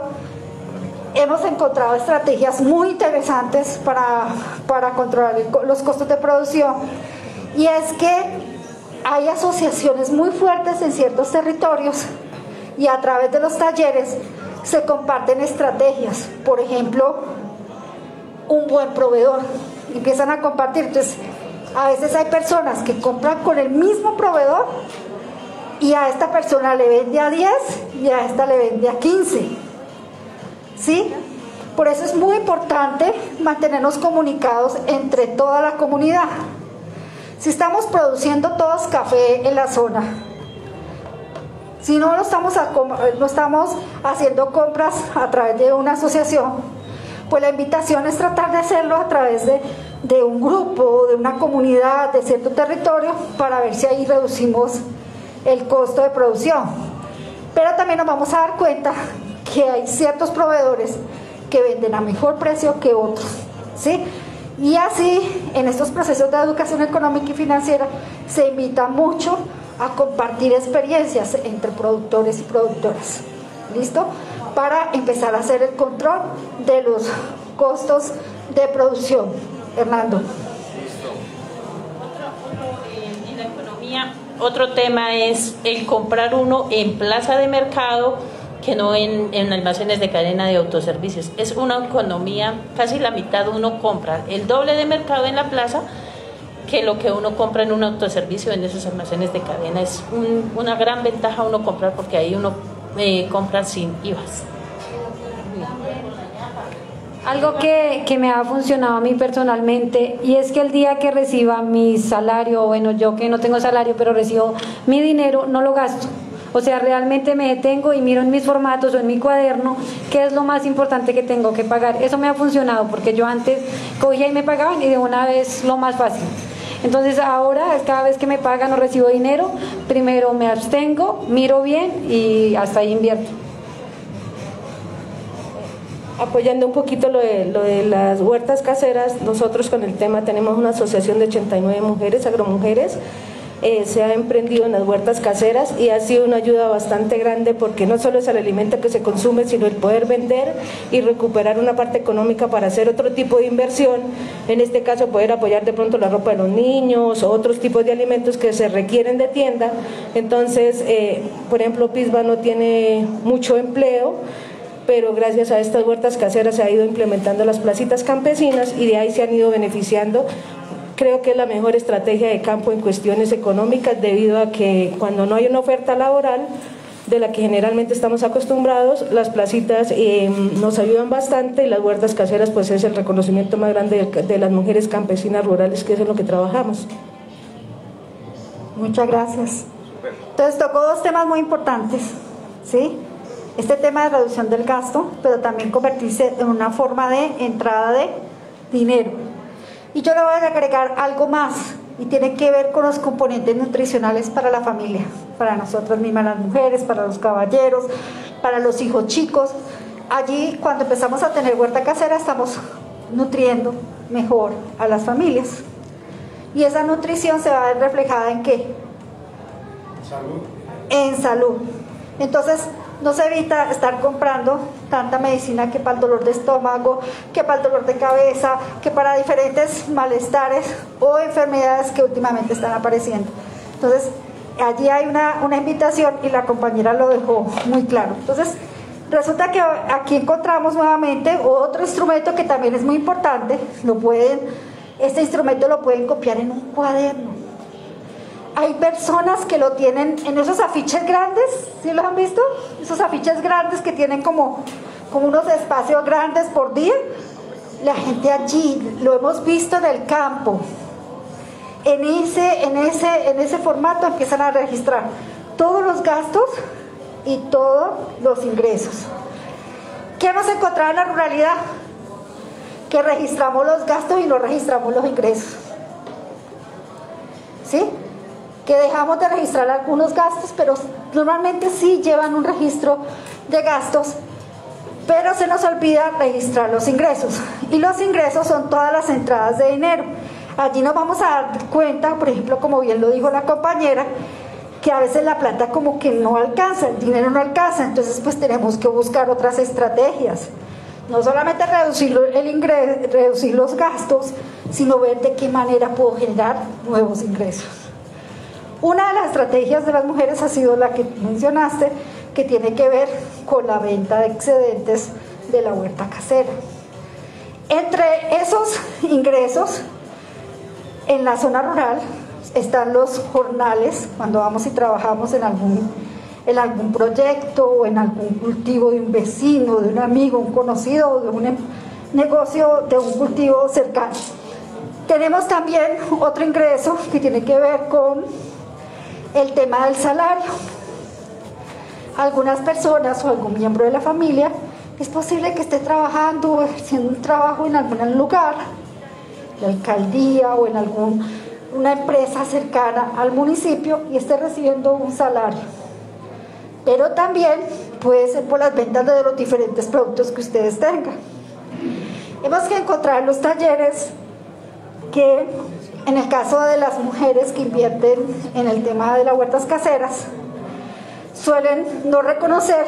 hemos encontrado estrategias muy interesantes para, para controlar el, los costos de producción, y es que hay asociaciones muy fuertes en ciertos territorios y a través de los talleres se comparten estrategias. Por ejemplo, un buen proveedor, empiezan a compartir. Entonces, a veces hay personas que compran con el mismo proveedor y a esta persona le vende a diez y a esta le vende a quince, ¿sí? Por eso es muy importante mantenernos comunicados entre toda la comunidad. Si estamos produciendo todos café en la zona, si no lo estamos, a, no estamos haciendo compras a través de una asociación, pues la invitación es tratar de hacerlo a través de, de un grupo, de una comunidad, de cierto territorio, para ver si ahí reducimos el costo de producción. Pero también nos vamos a dar cuenta que hay ciertos proveedores que venden a mejor precio que otros, ¿sí? Y así, en estos procesos de educación económica y financiera, se invita mucho a compartir experiencias entre productores y productoras, ¿listo? Para empezar a hacer el control de los costos de producción. Hernando. Listo. Otro, otro, eh, en la economía, otro tema es el comprar uno en plaza de mercado que no en, en almacenes de cadena de autoservicios. Es una economía, casi la mitad uno compra el doble de mercado en la plaza que lo que uno compra en un autoservicio en esos almacenes de cadena. Es un, una gran ventaja uno comprar porque ahí uno eh, compra sin I V As. Algo que, que me ha funcionado a mí personalmente, y es que el día que reciba mi salario, bueno, yo que no tengo salario, pero recibo mi dinero, no lo gasto. O sea, realmente me detengo y miro en mis formatos o en mi cuaderno qué es lo más importante que tengo que pagar. Eso me ha funcionado porque yo antes cogía y me pagaban y de una vez lo más fácil. Entonces ahora, cada vez que me pagan o recibo dinero, primero me abstengo, miro bien y hasta ahí invierto. Apoyando un poquito lo de, lo de las huertas caseras, nosotros con el tema tenemos una asociación de ochenta y nueve mujeres, agromujeres, eh, se ha emprendido en las huertas caseras y ha sido una ayuda bastante grande porque no solo es el alimento que se consume, sino el poder vender y recuperar una parte económica para hacer otro tipo de inversión, en este caso poder apoyar de pronto la ropa de los niños o otros tipos de alimentos que se requieren de tienda. Entonces, eh, por ejemplo, Pisba no tiene mucho empleo, pero gracias a estas huertas caseras se ha ido implementando las placitas campesinas y de ahí se han ido beneficiando. Creo que es la mejor estrategia de campo en cuestiones económicas, debido a que cuando no hay una oferta laboral de la que generalmente estamos acostumbrados, las placitas eh, nos ayudan bastante y las huertas caseras pues es el reconocimiento más grande de, de las mujeres campesinas rurales, que es en lo que trabajamos. Muchas gracias. Entonces tocó dos temas muy importantes, ¿sí? Este tema de reducción del gasto, pero también convertirse en una forma de entrada de dinero. Y yo le voy a agregar algo más, y tiene que ver con los componentes nutricionales para la familia, para nosotras mismas las mujeres, para los caballeros, para los hijos chicos. Allí, cuando empezamos a tener huerta casera, estamos nutriendo mejor a las familias. Y esa nutrición se va a ver reflejada ¿en qué? Salud. En salud. Entonces, no se evita estar comprando tanta medicina que para el dolor de estómago, que para el dolor de cabeza, que para diferentes malestares o enfermedades que últimamente están apareciendo. Entonces, allí hay una, una invitación y la compañera lo dejó muy claro. Entonces, resulta que aquí encontramos nuevamente otro instrumento que también es muy importante. Lo pueden, este instrumento lo pueden copiar en un cuaderno. Hay personas que lo tienen en esos afiches grandes, ¿sí los han visto? Esos afiches grandes que tienen como, como unos espacios grandes por día. La gente allí, lo hemos visto en el campo, en ese, en ese, en ese formato empiezan a registrar todos los gastos y todos los ingresos. ¿Qué hemos encontrado en la ruralidad? Que registramos los gastos y no registramos los ingresos. ¿Sí? Que dejamos de registrar algunos gastos, pero normalmente sí llevan un registro de gastos, pero se nos olvida registrar los ingresos. Y los ingresos son todas las entradas de dinero. Allí nos vamos a dar cuenta, por ejemplo, como bien lo dijo la compañera, que a veces la plata como que no alcanza, el dinero no alcanza, entonces pues tenemos que buscar otras estrategias. No solamente reducir, el ingreso, reducir los gastos, sino ver de qué manera puedo generar nuevos ingresos. Una de las estrategias de las mujeres ha sido la que mencionaste, que tiene que ver con la venta de excedentes de la huerta casera. Entre esos ingresos, en la zona rural, están los jornales, cuando vamos y trabajamos en algún, en algún proyecto o en algún cultivo de un vecino, de un amigo, un conocido, o de un negocio, de un cultivo cercano. Tenemos también otro ingreso que tiene que ver con el tema del salario. Algunas personas o algún miembro de la familia es posible que esté trabajando, haciendo un trabajo en algún lugar, la alcaldía o en alguna empresa cercana al municipio y esté recibiendo un salario. Pero también puede ser por las ventas de los diferentes productos que ustedes tengan. Hemos que encontrar los talleres que, en el caso de las mujeres que invierten en el tema de las huertas caseras, suelen no reconocer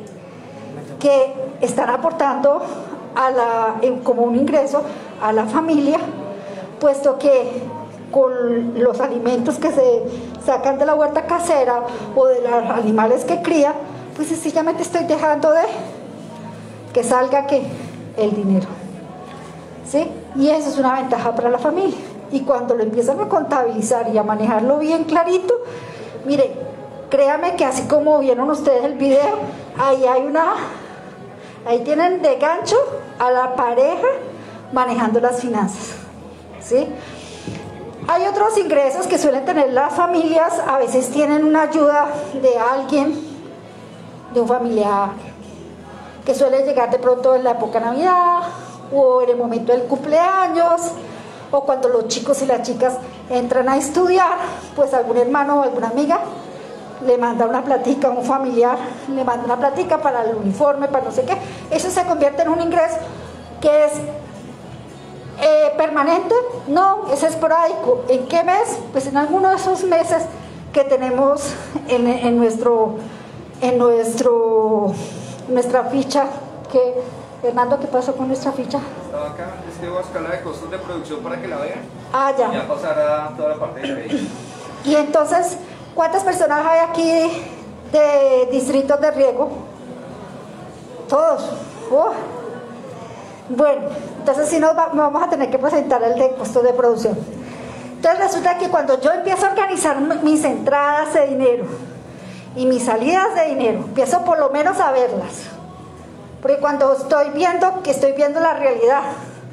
que están aportando a la, como un ingreso a la familia, puesto que con los alimentos que se sacan de la huerta casera o de los animales que cría, pues sencillamente estoy dejando de que salga que el dinero, ¿sí? Y eso es una ventaja para la familia. Y cuando lo empiezan a contabilizar y a manejarlo bien clarito, mire, créame que así como vieron ustedes el video, ahí hay una, ahí tienen de gancho a la pareja manejando las finanzas, ¿sí? Hay otros ingresos que suelen tener las familias, a veces tienen una ayuda de alguien, de un familiar, que suele llegar de pronto en la época de Navidad, o en el momento del cumpleaños, o cuando los chicos y las chicas entran a estudiar, pues algún hermano o alguna amiga le manda una platica, un familiar le manda una platica para el uniforme, para no sé qué. Eso se convierte en un ingreso que es eh, permanente, no, es esporádico. ¿En qué mes? Pues en alguno de esos meses que tenemos en, en nuestro, en nuestro, nuestra ficha. Que, Hernando, ¿qué pasó con nuestra ficha? Estaba acá, es que voy a escalar de costos de producción para que la vean. Ah, ya. Y ya pasará toda la parte de crédito. Y entonces, ¿cuántas personas hay aquí de distritos de riego? Todos. Oh. Bueno, entonces sí nos va, vamos a tener que presentar el de costo de producción. Entonces resulta que cuando yo empiezo a organizar mis entradas de dinero y mis salidas de dinero, empiezo por lo menos a verlas. Porque cuando estoy viendo, que estoy viendo la realidad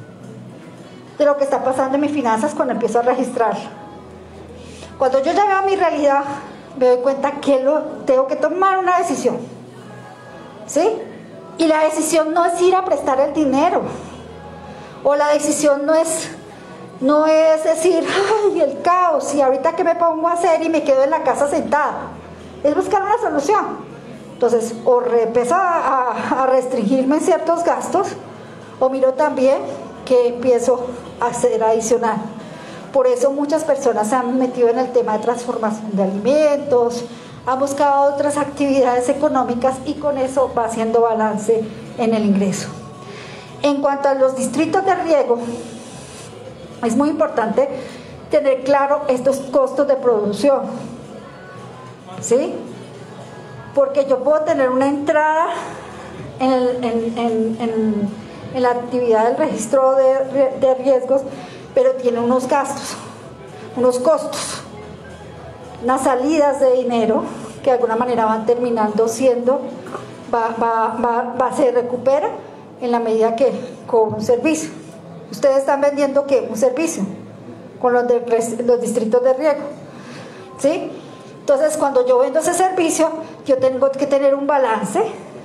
de lo que está pasando en mis finanzas, cuando empiezo a registrar. Cuando yo ya veo mi realidad, me doy cuenta que lo, tengo que tomar una decisión. ¿Sí? Y la decisión no es ir a prestar el dinero. O la decisión no es, no es decir, ay, el caos, y ahorita qué me pongo a hacer y me quedo en la casa sentada. Es buscar una solución. Entonces, o empiezo a, a, a restringirme en ciertos gastos, o miro también que empiezo a hacer adicional. Por eso muchas personas se han metido en el tema de transformación de alimentos, han buscado otras actividades económicas y con eso va haciendo balance en el ingreso. En cuanto a los distritos de riego, es muy importante tener claro estos costos de producción, ¿sí? Porque yo puedo tener una entrada en, el, en, en, en, en la actividad del registro de, de riesgos, pero tiene unos gastos, unos costos, unas salidas de dinero que de alguna manera van terminando siendo, va, va, va, va, se recupera en la medida que cobra un servicio. Ustedes están vendiendo ¿qué? Un servicio con los, de, los distritos de riego, ¿sí? Entonces, cuando yo vendo ese servicio, yo tengo que tener un balance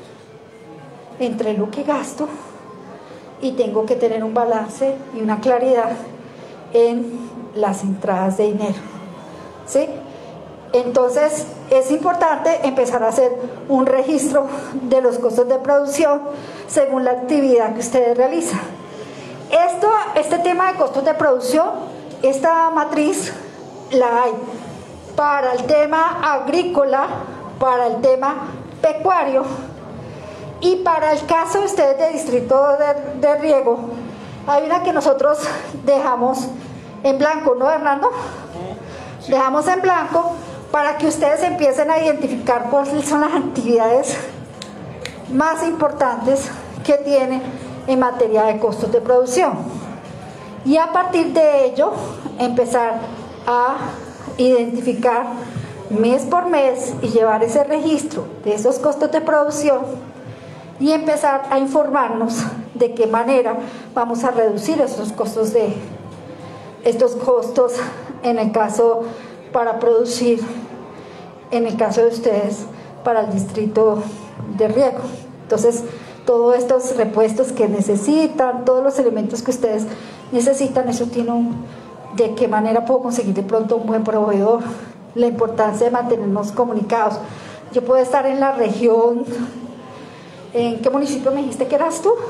entre lo que gasto y tengo que tener un balance y una claridad en las entradas de dinero, ¿sí? Entonces, es importante empezar a hacer un registro de los costos de producción según la actividad que ustedes realizan. Esto, este tema de costos de producción, esta matriz la hay para el tema agrícola, para el tema pecuario y para el caso de ustedes de distrito de, de riego, hay una que nosotros dejamos en blanco, ¿no, Hernando? Sí. Dejamos en blanco para que ustedes empiecen a identificar cuáles son las actividades más importantes que tienen en materia de costos de producción. Y a partir de ello, empezar a identificar mes por mes y llevar ese registro de esos costos de producción y empezar a informarnos de qué manera vamos a reducir estos costos de estos costos en el caso para producir, en el caso de ustedes para el distrito de riego. Entonces, todos estos repuestos que necesitan, todos los elementos que ustedes necesitan, eso tiene un, de qué manera puedo conseguir de pronto un buen proveedor, la importancia de mantenernos comunicados. Yo puedo estar en la región, ¿en qué municipio me dijiste que eras tú?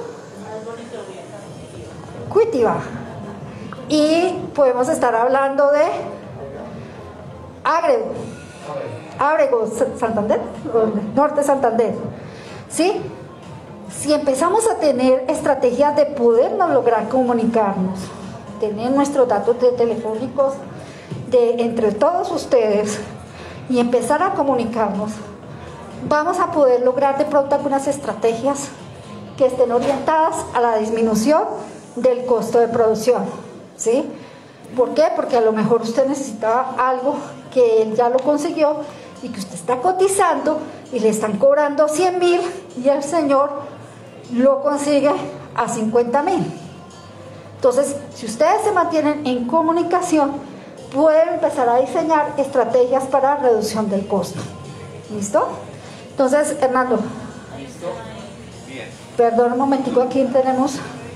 Cuitiba. Y podemos estar hablando de Ágrego, Ábrego, Santander, Norte Santander, ¿sí? Si empezamos a tener estrategias de podernos lograr comunicarnos, tener nuestros datos de telefónicos de entre todos ustedes y empezar a comunicarnos, vamos a poder lograr de pronto algunas estrategias que estén orientadas a la disminución del costo de producción, ¿sí? ¿Por qué? Porque a lo mejor usted necesitaba algo que él ya lo consiguió y que usted está cotizando y le están cobrando cien mil y el señor lo consigue a cincuenta mil. Entonces, si ustedes se mantienen en comunicación, pueden empezar a diseñar estrategias para reducción del costo. ¿Listo? Entonces, Hernando. ¿Listo? Bien. Perdón un momentico, aquí tenemos...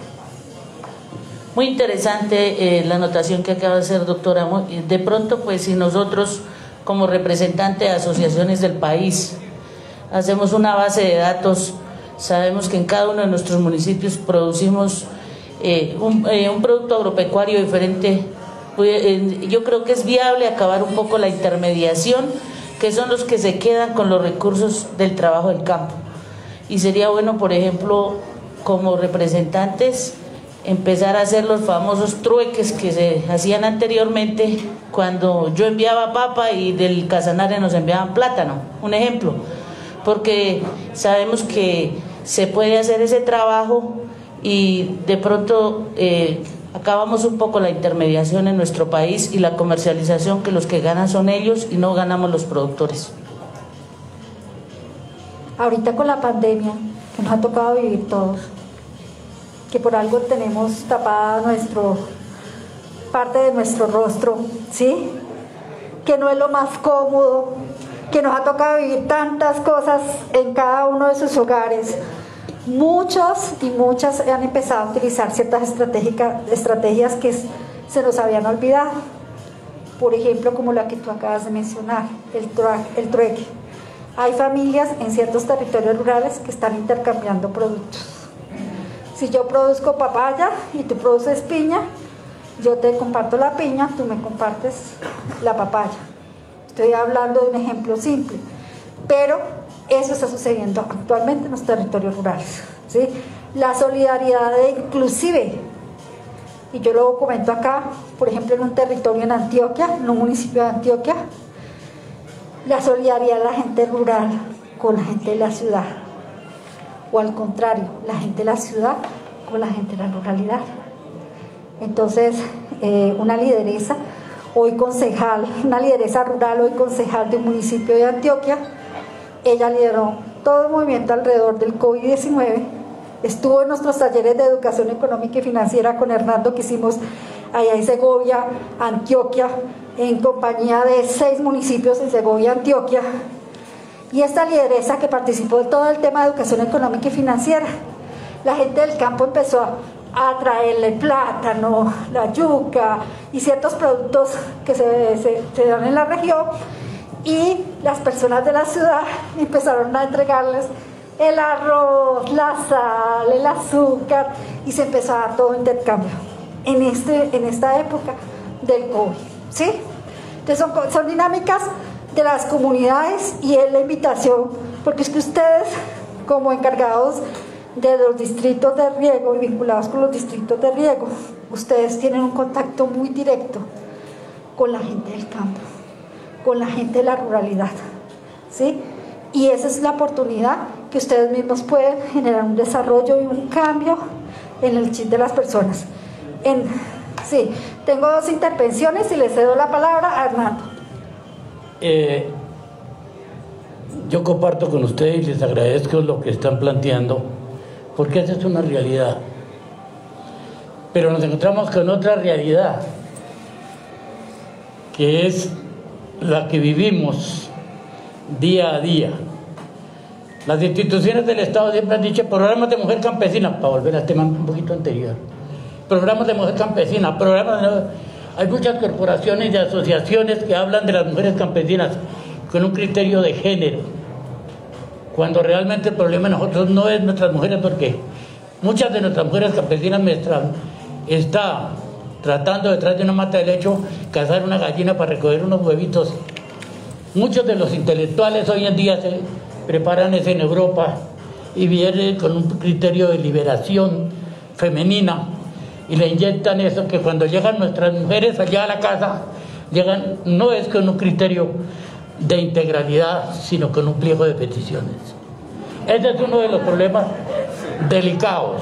Muy interesante eh, la anotación que acaba de hacer, doctora. De pronto, pues, si nosotros, como representantes de asociaciones del país, hacemos una base de datos, sabemos que en cada uno de nuestros municipios producimos eh, un, eh, un producto agropecuario diferente. Eh, yo creo que es viable acabar un poco la intermediación, que son los que se quedan con los recursos del trabajo del campo. Y sería bueno, por ejemplo, como representantes, empezar a hacer los famosos trueques que se hacían anteriormente, cuando yo enviaba papa y del Casanare nos enviaban plátano, un ejemplo, porque sabemos que se puede hacer ese trabajo y de pronto eh, acabamos un poco la intermediación en nuestro país y la comercialización, que los que ganan son ellos y no ganamos los productores. Ahorita con la pandemia, que nos ha tocado vivir todos, que por algo tenemos tapada nuestro, parte de nuestro rostro, ¿sí? Que no es lo más cómodo, que nos ha tocado vivir tantas cosas en cada uno de sus hogares. Muchos y muchas han empezado a utilizar ciertas estrategias que se nos habían olvidado. Por ejemplo, como la que tú acabas de mencionar, el, el trueque. Hay familias en ciertos territorios rurales que están intercambiando productos. Si yo produzco papaya y tú produces piña, yo te comparto la piña, tú me compartes la papaya. Estoy hablando de un ejemplo simple, pero eso está sucediendo actualmente en los territorios rurales, ¿sí? La solidaridad de inclusive, y yo lo comento acá, por ejemplo en un territorio en Antioquia, en un municipio de Antioquia, la solidaridad de la gente rural con la gente de la ciudad, o al contrario, la gente de la ciudad con la gente de la ruralidad. Entonces, eh, una lideresa, hoy concejal, una lideresa rural, hoy concejal de un municipio de Antioquia, ella lideró todo el movimiento alrededor del COVID diecinueve, estuvo en nuestros talleres de educación económica y financiera con Hernando que hicimos allá en Segovia, Antioquia, en compañía de seis municipios en Segovia, Antioquia. Y esta lideresa que participó en todo el tema de educación económica y financiera, la gente del campo empezó a, a traerle el plátano, la yuca y ciertos productos que se, se, se dan en la región, y las personas de la ciudad empezaron a entregarles el arroz, la sal, el azúcar, y se empezó a dar todo intercambio en, este, en esta época del COVID, ¿sí? Entonces son, son dinámicas de las comunidades, y es la invitación, porque es que ustedes, como encargados de los distritos de riego y vinculados con los distritos de riego, ustedes tienen un contacto muy directo con la gente del campo, con la gente de la ruralidad, ¿sí? Y esa es la oportunidad que ustedes mismos pueden generar un desarrollo y un cambio en el chip de las personas. En, sí, tengo dos intervenciones y le cedo la palabra a Hernando. Eh, yo comparto con ustedes y les agradezco lo que están planteando, porque esa es una realidad. Pero nos encontramos con otra realidad, que es la que vivimos día a día. Las instituciones del Estado siempre han dicho programas de mujer campesina, para volver al tema un poquito anterior, programas de mujer campesina, programas de... Hay muchas corporaciones y asociaciones que hablan de las mujeres campesinas con un criterio de género, cuando realmente el problema de nosotros no es nuestras mujeres, porque muchas de nuestras mujeres campesinas están tratando detrás de una mata de lecho cazar una gallina para recoger unos huevitos. Muchos de los intelectuales hoy en día se preparan eso en Europa y vienen con un criterio de liberación femenina y le inyectan eso, que cuando llegan nuestras mujeres allá a la casa, llegan no es con un criterio de integralidad, sino con un pliego de peticiones. Ese es uno de los problemas delicados.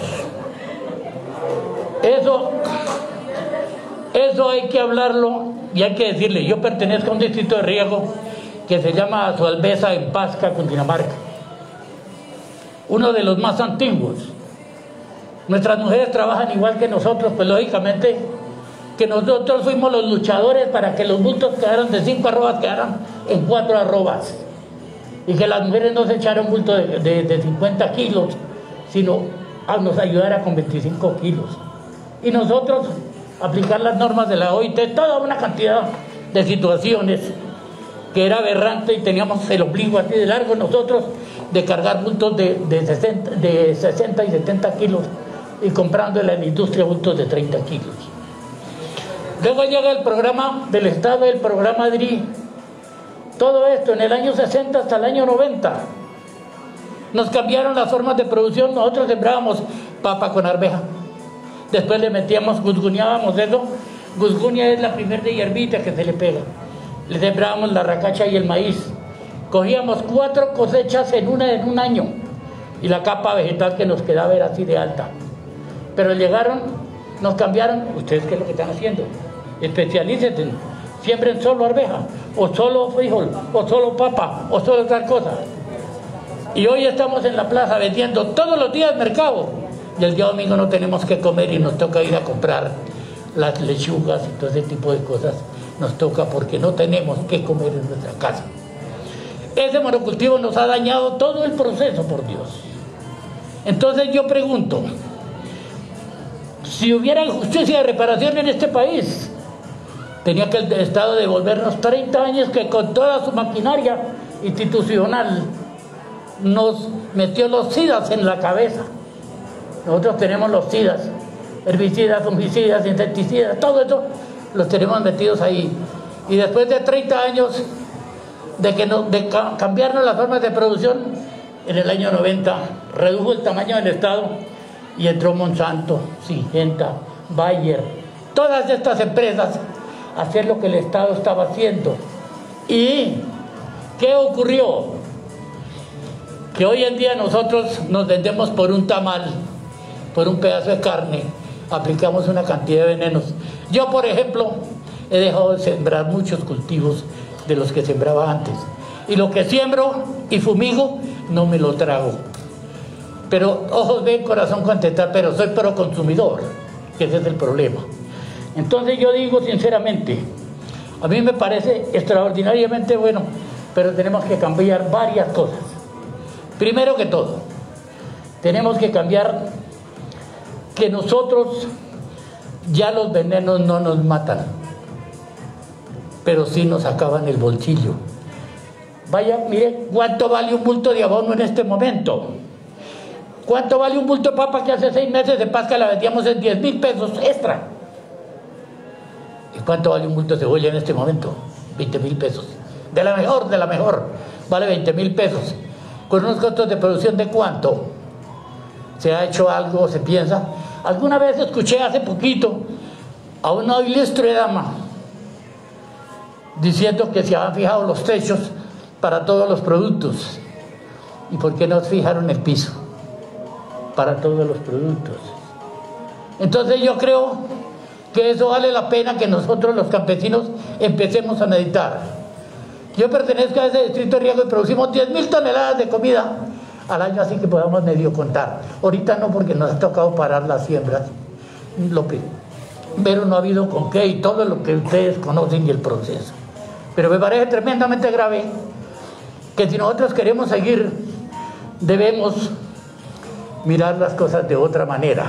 Eso, eso hay que hablarlo y hay que decirle. Yo pertenezco a un distrito de riego que se llama Azualbeza, en Pasca, Cundinamarca, uno de los más antiguos. Nuestras mujeres trabajan igual que nosotros, pues lógicamente que nosotros fuimos los luchadores para que los bultos quedaran de cinco arrobas, quedaran en cuatro arrobas, y que las mujeres no se echaran bulto de, de, de cincuenta kilos, sino a nos ayudara con veinticinco kilos. Y nosotros aplicar las normas de la O I T, toda una cantidad de situaciones que era aberrante, y teníamos el ombligo así de largo nosotros de cargar bultos de, de, sesenta, de sesenta y setenta kilos y comprándola en la industria bultos de treinta kilos. Luego llega el programa del Estado, el programa D R I. Todo esto en el año sesenta hasta el año noventa. Nos cambiaron las formas de producción. Nosotros sembrábamos papa con arveja. Después le metíamos, guzguneábamos eso. Guzguña es la primer de hierbita que se le pega. Le sembrábamos la racacha y el maíz. Cogíamos cuatro cosechas en, una, en un año. Y la capa vegetal que nos quedaba era así de alta. Pero llegaron, nos cambiaron. ¿Ustedes qué es lo que están haciendo? Especialícense. Siembren solo arveja, o solo frijol, o solo papa, o solo tal cosa. Y hoy estamos en la plaza vendiendo todos los días mercado. Y el día domingo no tenemos que comer y nos toca ir a comprar las lechugas y todo ese tipo de cosas. Nos toca porque no tenemos que comer en nuestra casa. Ese monocultivo nos ha dañado todo el proceso, por Dios. Entonces yo pregunto, si hubiera justicia de reparación en este país, tenía que el Estado devolvernos treinta años que con toda su maquinaria institucional nos metió los SIDAs en la cabeza. Nosotros tenemos los SIDAs, herbicidas, fungicidas, insecticidas, todo eso los tenemos metidos ahí. Y después de treinta años de, que no, de ca cambiarnos las formas de producción, en el año noventa redujo el tamaño del Estado y entró Monsanto, Syngenta, Bayer, todas estas empresas a hacer lo que el Estado estaba haciendo. ¿Y qué ocurrió? Que hoy en día nosotros nos vendemos por un tamal, por un pedazo de carne, aplicamos una cantidad de venenos. Yo, por ejemplo, he dejado de sembrar muchos cultivos de los que sembraba antes. Y lo que siembro y fumigo, no me lo trago. Pero ojos ven, corazón contestar, pero soy pro consumidor, que ese es el problema. Entonces yo digo sinceramente, a mí me parece extraordinariamente bueno, pero tenemos que cambiar varias cosas. Primero que todo, tenemos que cambiar que nosotros ya los venenos no nos matan, pero sí nos acaban el bolsillo. Vaya, mire cuánto vale un bulto de abono en este momento. ¿Cuánto vale un bulto de papa que hace seis meses de Pascua la vendíamos en diez mil pesos extra? ¿Y cuánto vale un bulto de cebolla en este momento? veinte mil pesos. De la mejor, de la mejor. Vale veinte mil pesos. ¿Con unos costos de producción de cuánto? ¿Se ha hecho algo? ¿Se piensa? Alguna vez escuché hace poquito a una ilustre dama diciendo que se habían fijado los techos para todos los productos. ¿Y por qué no fijaron el piso para todos los productos? Entonces yo creo que eso vale la pena que nosotros los campesinos empecemos a meditar. Yo pertenezco a ese distrito de riego y producimos diez mil toneladas de comida al año, así que podamos medio contar. Ahorita no, porque nos ha tocado parar las siembras, lo que, pero no ha habido con qué y todo lo que ustedes conocen y el proceso. Pero me parece tremendamente grave que si nosotros queremos seguir, debemos mirar las cosas de otra manera.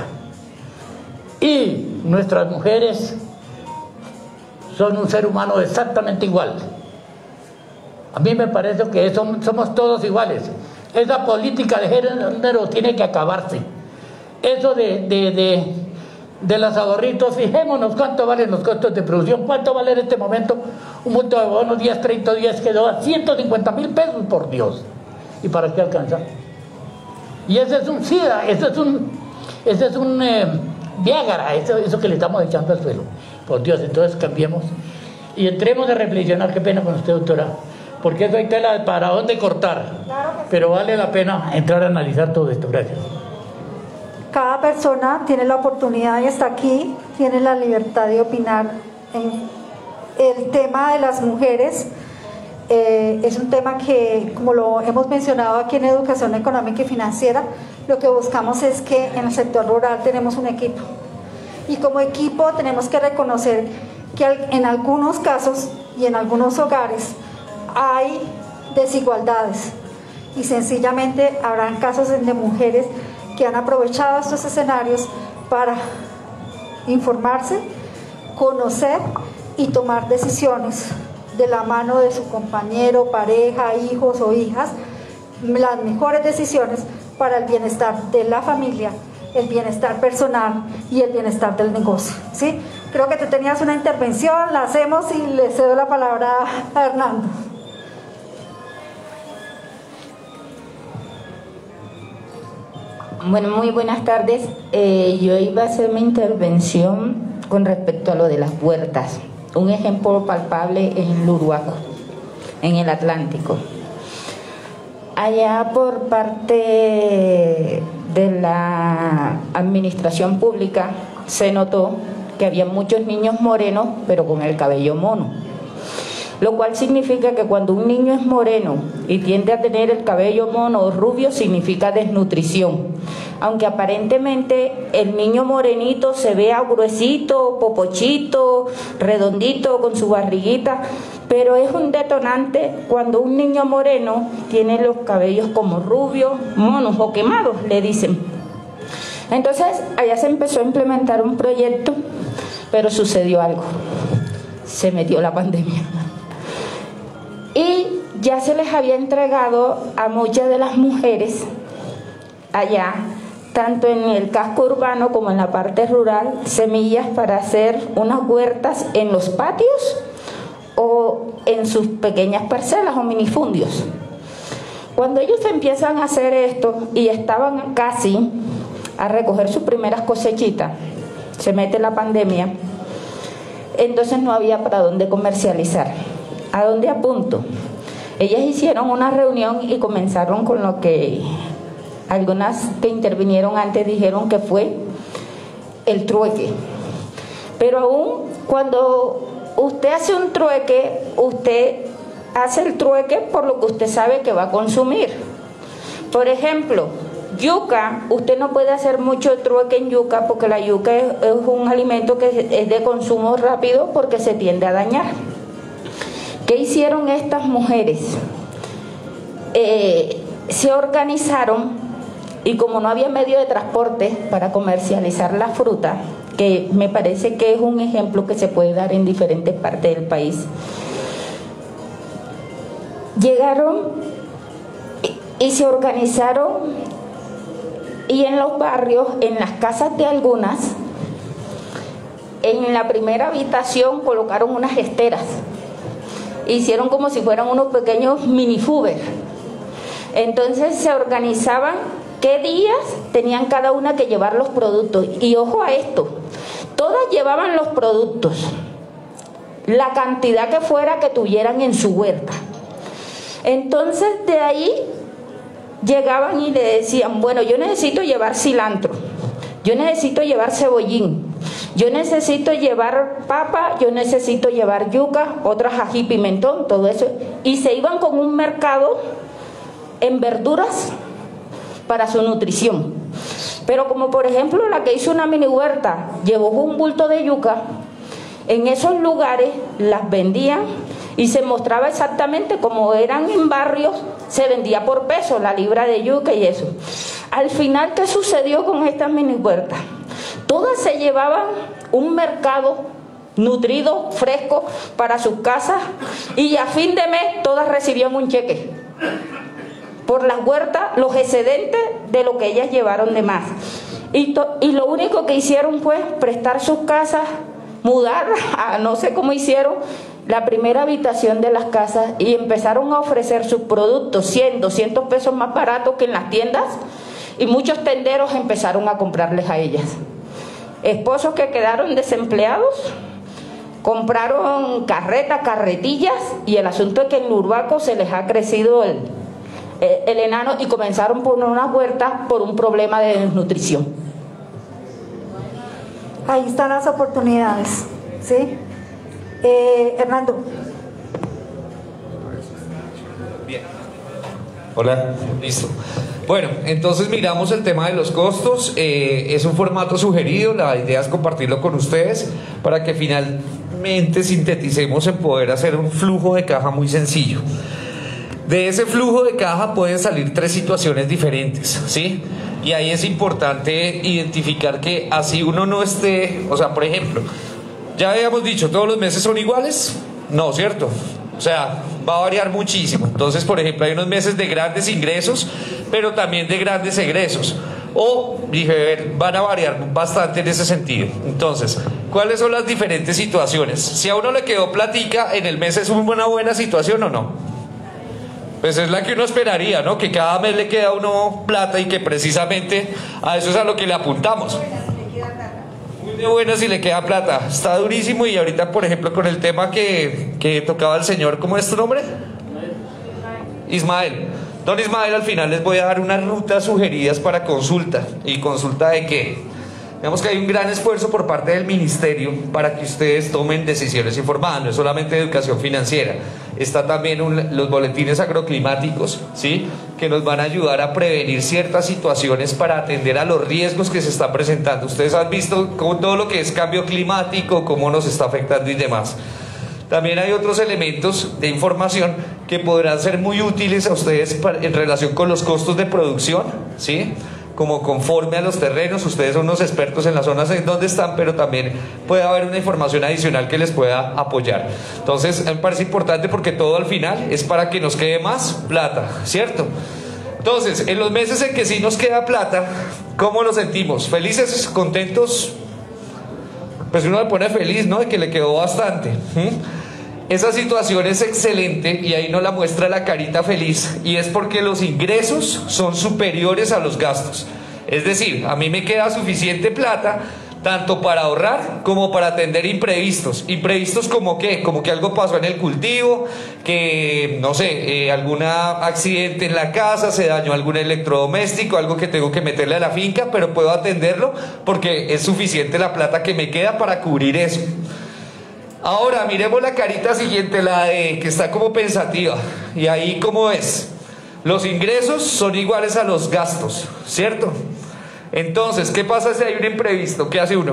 Y nuestras mujeres son un ser humano exactamente igual. A mí me parece que somos, somos todos iguales. Esa política de género tiene que acabarse. Eso de, de, de, de los ahorritos, fijémonos cuánto valen los costos de producción, cuánto vale en este momento un bulto de bonos diez, treinta días quedó a ciento cincuenta mil pesos, por Dios. ¿Y para qué alcanza? Y ese es un SIDA, ese es un, ese es un eh, Viagra, eso, eso que le estamos echando al suelo. Por Dios, entonces cambiemos y entremos a reflexionar. Qué pena con usted, doctora, porque eso hay tela para dónde cortar, pero vale la pena entrar a analizar todo esto. Gracias. Cada persona tiene la oportunidad y está aquí, tiene la libertad de opinar. En el tema de las mujeres eh, es un tema que, como lo hemos mencionado aquí en Educación Económica y Financiera, lo que buscamos es que en el sector rural tenemos un equipo. Y como equipo tenemos que reconocer que en algunos casos y en algunos hogares hay desigualdades. Y sencillamente habrán casos de mujeres que han aprovechado estos escenarios para informarse, conocer y tomar decisiones de la mano de su compañero, pareja, hijos o hijas, las mejores decisiones para el bienestar de la familia, el bienestar personal y el bienestar del negocio, ¿sí? Creo que tú tenías una intervención, la hacemos y le cedo la palabra a Hernando. Bueno, muy buenas tardes. Eh, yo iba a hacer mi intervención con respecto a lo de las huertas. Un ejemplo palpable en Luruaco, en el Atlántico. Allá por parte de la administración pública se notó que había muchos niños morenos, pero con el cabello mono. Lo cual significa que cuando un niño es moreno y tiende a tener el cabello mono o rubio, significa desnutrición. Aunque aparentemente el niño morenito se vea gruesito, popochito, redondito, con su barriguita, pero es un detonante cuando un niño moreno tiene los cabellos como rubios, monos o quemados, le dicen. Entonces, allá se empezó a implementar un proyecto, pero sucedió algo. Se metió la pandemia. Y ya se les había entregado a muchas de las mujeres allá, tanto en el casco urbano como en la parte rural, semillas para hacer unas huertas en los patios o en sus pequeñas parcelas o minifundios. Cuando ellos empiezan a hacer esto y estaban casi a recoger sus primeras cosechitas, se mete la pandemia, entonces no había para dónde comercializar. ¿A dónde apunto? Ellas hicieron una reunión y comenzaron con lo que algunas que intervinieron antes dijeron que fue el trueque. Pero aún cuando usted hace un trueque, usted hace el trueque por lo que usted sabe que va a consumir. Por ejemplo, yuca, usted no puede hacer mucho trueque en yuca porque la yuca es, es un alimento que es de consumo rápido porque se tiende a dañar. ¿Qué hicieron estas mujeres? Eh, se organizaron y como no había medio de transporte para comercializar la fruta, que me parece que es un ejemplo que se puede dar en diferentes partes del país, llegaron y, y se organizaron y en los barrios, en las casas de algunas, en la primera habitación colocaron unas esteras. Hicieron como si fueran unos pequeños minifuber. Entonces se organizaban qué días tenían cada una que llevar los productos. Y ojo a esto, todas llevaban los productos, la cantidad que fuera que tuvieran en su huerta. Entonces de ahí llegaban y le decían, bueno, yo necesito llevar cilantro, yo necesito llevar cebollín, yo necesito llevar papa, yo necesito llevar yuca, otras ají, pimentón, todo eso. Y se iban con un mercado en verduras para su nutrición. Pero como por ejemplo la que hizo una mini huerta, llevó un bulto de yuca, en esos lugares las vendían y se mostraba exactamente como eran en barrios, se vendía por peso la libra de yuca y eso. Al final, ¿qué sucedió con estas mini huertas? Todas se llevaban un mercado nutrido, fresco para sus casas y a fin de mes todas recibían un cheque por las huertas, los excedentes de lo que ellas llevaron de más. Y, to y lo único que hicieron fue prestar sus casas, mudar, a, no sé cómo hicieron, la primera habitación de las casas y empezaron a ofrecer sus productos cien, doscientos pesos más baratos que en las tiendas y muchos tenderos empezaron a comprarles a ellas. Esposos que quedaron desempleados compraron carretas, carretillas y el asunto es que en Luruaco se les ha crecido el, el, el enano y comenzaron por una huerta por un problema de desnutrición. Ahí están las oportunidades, ¿sí? Eh, Hernando. Bien. Hola, listo. Bueno, entonces miramos el tema de los costos. Eh, es un formato sugerido, la idea es compartirlo con ustedes para que finalmente sinteticemos en poder hacer un flujo de caja muy sencillo. De ese flujo de caja pueden salir tres situaciones diferentes, ¿sí? Y ahí es importante identificar que así uno no esté, o sea, por ejemplo, ya habíamos dicho, ¿todos los meses son iguales? No, ¿cierto? O sea, va a variar muchísimo. Entonces, por ejemplo, hay unos meses de grandes ingresos, pero también de grandes egresos. o dije, ver, van a variar bastante en ese sentido. Entonces, ¿cuáles son las diferentes situaciones? Si a uno le quedó platica en el mes, ¿es una buena situación o no? Pues es la que uno esperaría, ¿no? Que cada mes le queda a uno plata y que precisamente a eso es a lo que le apuntamos. Muy de buena si le queda plata. Está durísimo. Y ahorita, por ejemplo, con el tema que, que tocaba el señor, ¿cómo es tu nombre? Ismael. Don Ismael, al final les voy a dar unas rutas sugeridas para consulta. ¿Y consulta de qué? Digamos que hay un gran esfuerzo por parte del ministerio para que ustedes tomen decisiones informadas, no es solamente educación financiera, está también un, los boletines agroclimáticos, ¿sí? Que nos van a ayudar a prevenir ciertas situaciones para atender a los riesgos que se están presentando. Ustedes han visto cómo todo lo que es cambio climático, cómo nos está afectando y demás. También hay otros elementos de información que podrán ser muy útiles a ustedes para, en relación con los costos de producción, ¿sí? Como conforme a los terrenos. Ustedes son unos expertos en las zonas en donde están, pero también puede haber una información adicional que les pueda apoyar. Entonces me parece importante porque todo al final es para que nos quede más plata, ¿cierto? Entonces, en los meses en que sí nos queda plata, ¿cómo nos sentimos? ¿Felices? ¿Contentos? Pues uno le pone feliz, ¿no? De que le quedó bastante. ¿Mm? Esa situación es excelente y ahí nos la muestra la carita feliz, y es porque los ingresos son superiores a los gastos. Es decir, a mí me queda suficiente plata tanto para ahorrar como para atender imprevistos. ¿Imprevistos como qué? Como que algo pasó en el cultivo, que no sé, eh, algún accidente en la casa, se dañó algún electrodoméstico, algo que tengo que meterle a la finca, pero puedo atenderlo porque es suficiente la plata que me queda para cubrir eso. Ahora miremos la carita siguiente, la de que está como pensativa. Y ahí, ¿cómo es? Los ingresos son iguales a los gastos, ¿cierto? Entonces, ¿qué pasa si hay un imprevisto? ¿Qué hace uno?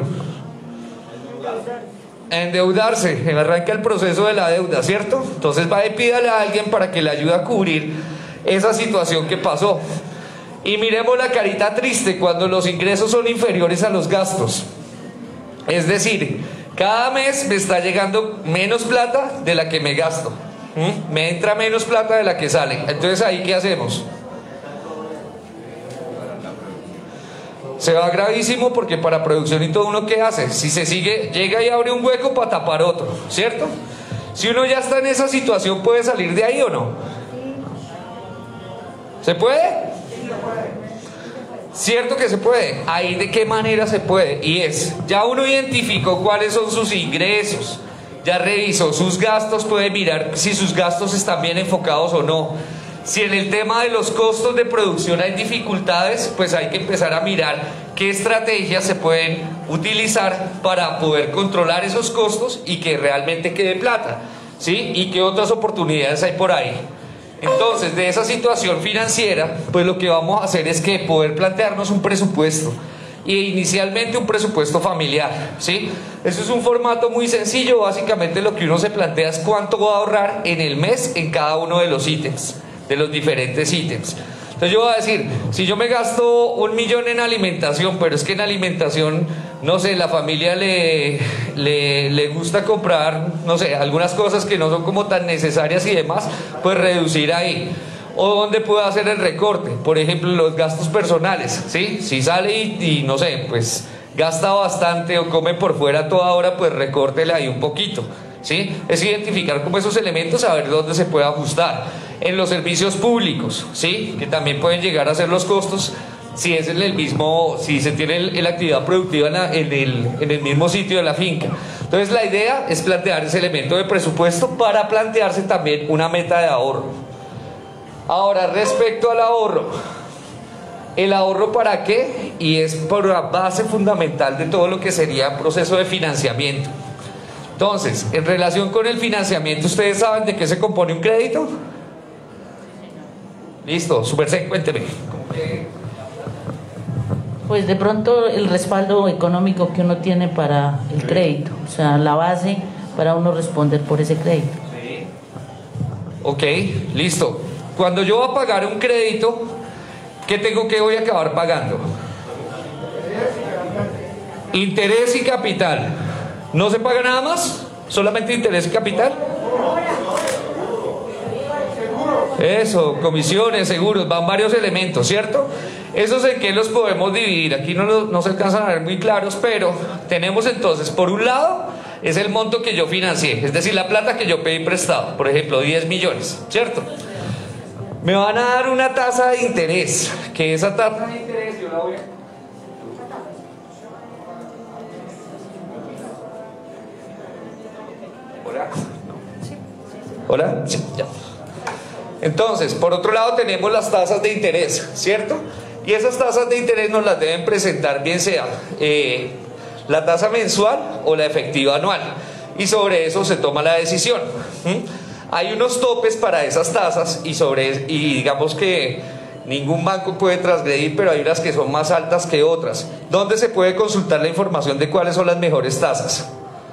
Endeudarse. Arranca el proceso de la deuda, ¿cierto? Entonces va y pídale a alguien para que le ayude a cubrir esa situación que pasó. Y miremos la carita triste cuando los ingresos son inferiores a los gastos. Es decir, cada mes me está llegando menos plata de la que me gasto. ¿Mm? Me entra menos plata de la que sale. Entonces, ¿ahí qué hacemos? Se va gravísimo, porque para producción y todo, uno, ¿qué hace? Si se sigue, llega y abre un hueco para tapar otro, ¿cierto? Si uno ya está en esa situación, ¿puede salir de ahí o no? ¿Se puede? Cierto que se puede. Ahí, ¿de qué manera se puede? Y es, ya uno identificó cuáles son sus ingresos, ya revisó sus gastos, puede mirar si sus gastos están bien enfocados o no. Si en el tema de los costos de producción hay dificultades, pues hay que empezar a mirar qué estrategias se pueden utilizar para poder controlar esos costos y que realmente quede plata, ¿sí? Y qué otras oportunidades hay por ahí. Entonces, de esa situación financiera, pues lo que vamos a hacer es que poder plantearnos un presupuesto, y inicialmente un presupuesto familiar, ¿sí? Eso es un formato muy sencillo. Básicamente lo que uno se plantea es cuánto va a ahorrar en el mes en cada uno de los ítems, de los diferentes ítems. Entonces yo voy a decir, si yo me gasto un millón en alimentación, pero es que en alimentación, no sé, la familia le, le, le gusta comprar, no sé, algunas cosas que no son como tan necesarias y demás, pues reducir ahí. O dónde puedo hacer el recorte, por ejemplo, los gastos personales, ¿sí? Si sale y, y no sé, pues gasta bastante o come por fuera toda hora, pues recórtele ahí un poquito, ¿sí? Es identificar como esos elementos, a ver dónde se puede ajustar. En los servicios públicos, ¿sí? Que también pueden llegar a ser los costos, si es en el mismo, si se tiene el, la actividad productiva en, la, en, el, en el mismo sitio de la finca. Entonces la idea es plantear ese elemento de presupuesto para plantearse también una meta de ahorro. Ahora, respecto al ahorro, ¿el ahorro para qué? Y es por la base fundamental de todo lo que sería proceso de financiamiento. Entonces, en relación con el financiamiento, ¿ustedes saben de qué se compone un crédito? Listo, súper sencillo, cuénteme. Pues de pronto el respaldo económico que uno tiene para el crédito, o sea, la base para uno responder por ese crédito. Sí. Ok, listo. Cuando yo voy a pagar un crédito, ¿qué tengo que voy a acabar pagando? Interés y capital. ¿No se paga nada más? ¿Solamente interés y capital? Eso, comisiones, seguros, van varios elementos, ¿cierto? ¿Esos en qué los podemos dividir? Aquí no, los, no se alcanzan a ver muy claros, pero tenemos entonces, por un lado, es el monto que yo financié, es decir, la plata que yo pedí prestado, por ejemplo, diez millones, ¿cierto? Me van a dar una tasa de interés, que esa tasa de interés yo la voy a... ¿Hola? ¿Hola? Sí, ya. Entonces, por otro lado tenemos las tasas de interés, ¿cierto? Y esas tasas de interés nos las deben presentar bien sea eh, la tasa mensual o la efectiva anual. Y sobre eso se toma la decisión. ¿Mm? Hay unos topes para esas tasas y, sobre, y digamos que ningún banco puede transgredir, pero hay unas que son más altas que otras. ¿Dónde se puede consultar la información de cuáles son las mejores tasas?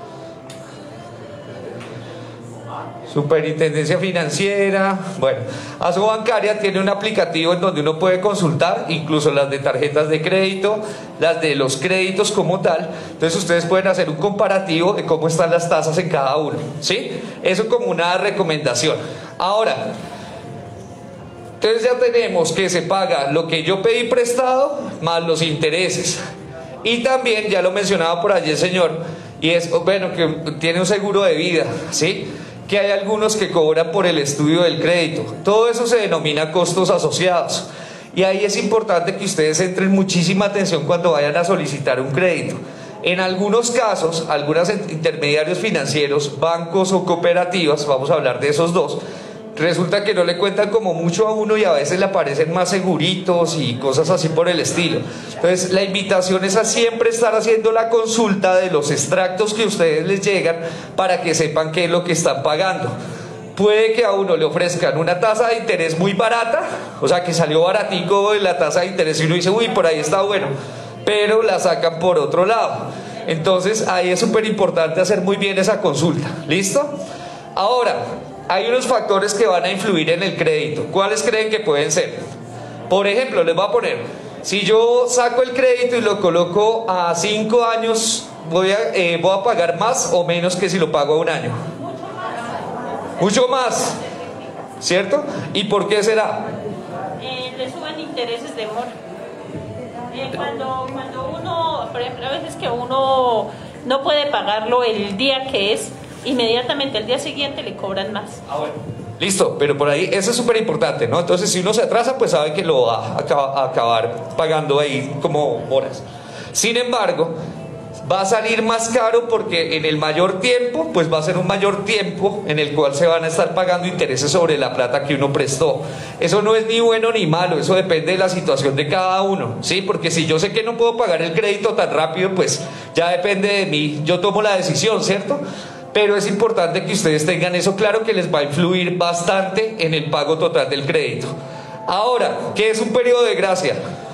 Superintendencia Financiera. Bueno, Asobancaria tiene un aplicativo en donde uno puede consultar incluso las de tarjetas de crédito, las de los créditos como tal. Entonces ustedes pueden hacer un comparativo de cómo están las tasas en cada uno, ¿sí? Eso como una recomendación. Ahora, entonces ya tenemos que se paga lo que yo pedí prestado más los intereses. Y también, ya lo mencionaba por allí el señor, y es, bueno, que tiene un seguro de vida, ¿sí? Que hay algunos que cobran por el estudio del crédito. Todo eso se denomina costos asociados. Y ahí es importante que ustedes entren muchísima atención cuando vayan a solicitar un crédito. En algunos casos, algunos intermediarios financieros, bancos o cooperativas, vamos a hablar de esos dos, resulta que no le cuentan como mucho a uno y a veces le aparecen más seguritos y cosas así por el estilo. Entonces la invitación es a siempre estar haciendo la consulta de los extractos que a ustedes les llegan para que sepan qué es lo que están pagando. Puede que a uno le ofrezcan una tasa de interés muy barata, o sea que salió baratico la tasa de interés y uno dice, uy, por ahí está bueno, pero la sacan por otro lado. Entonces ahí es súper importante hacer muy bien esa consulta. ¿Listo? Ahora, hay unos factores que van a influir en el crédito. ¿Cuáles creen que pueden ser? Por ejemplo, les voy a poner, si yo saco el crédito y lo coloco a cinco años, voy a, eh, voy a pagar más o menos que si lo pago a un año. Mucho más, ¿cierto? ¿Y por qué será? Eh, le suben intereses de mora. Eh, cuando, cuando uno, por ejemplo, a veces que uno no puede pagarlo el día que es, inmediatamente al día siguiente le cobran más. Ah, bueno. Listo, pero por ahí eso es súper importante, ¿no? Entonces si uno se atrasa, pues sabe que lo va a acabar, a acabar pagando ahí como horas. Sin embargo, va a salir más caro porque en el mayor tiempo, pues va a ser un mayor tiempo en el cual se van a estar pagando intereses sobre la plata que uno prestó. Eso no es ni bueno ni malo, eso depende de la situación de cada uno, ¿sí? Porque si yo sé que no puedo pagar el crédito tan rápido, pues ya depende de mí, yo tomo la decisión, ¿cierto? Pero es importante que ustedes tengan eso claro, que les va a influir bastante en el pago total del crédito. Ahora, ¿qué es un periodo de gracia?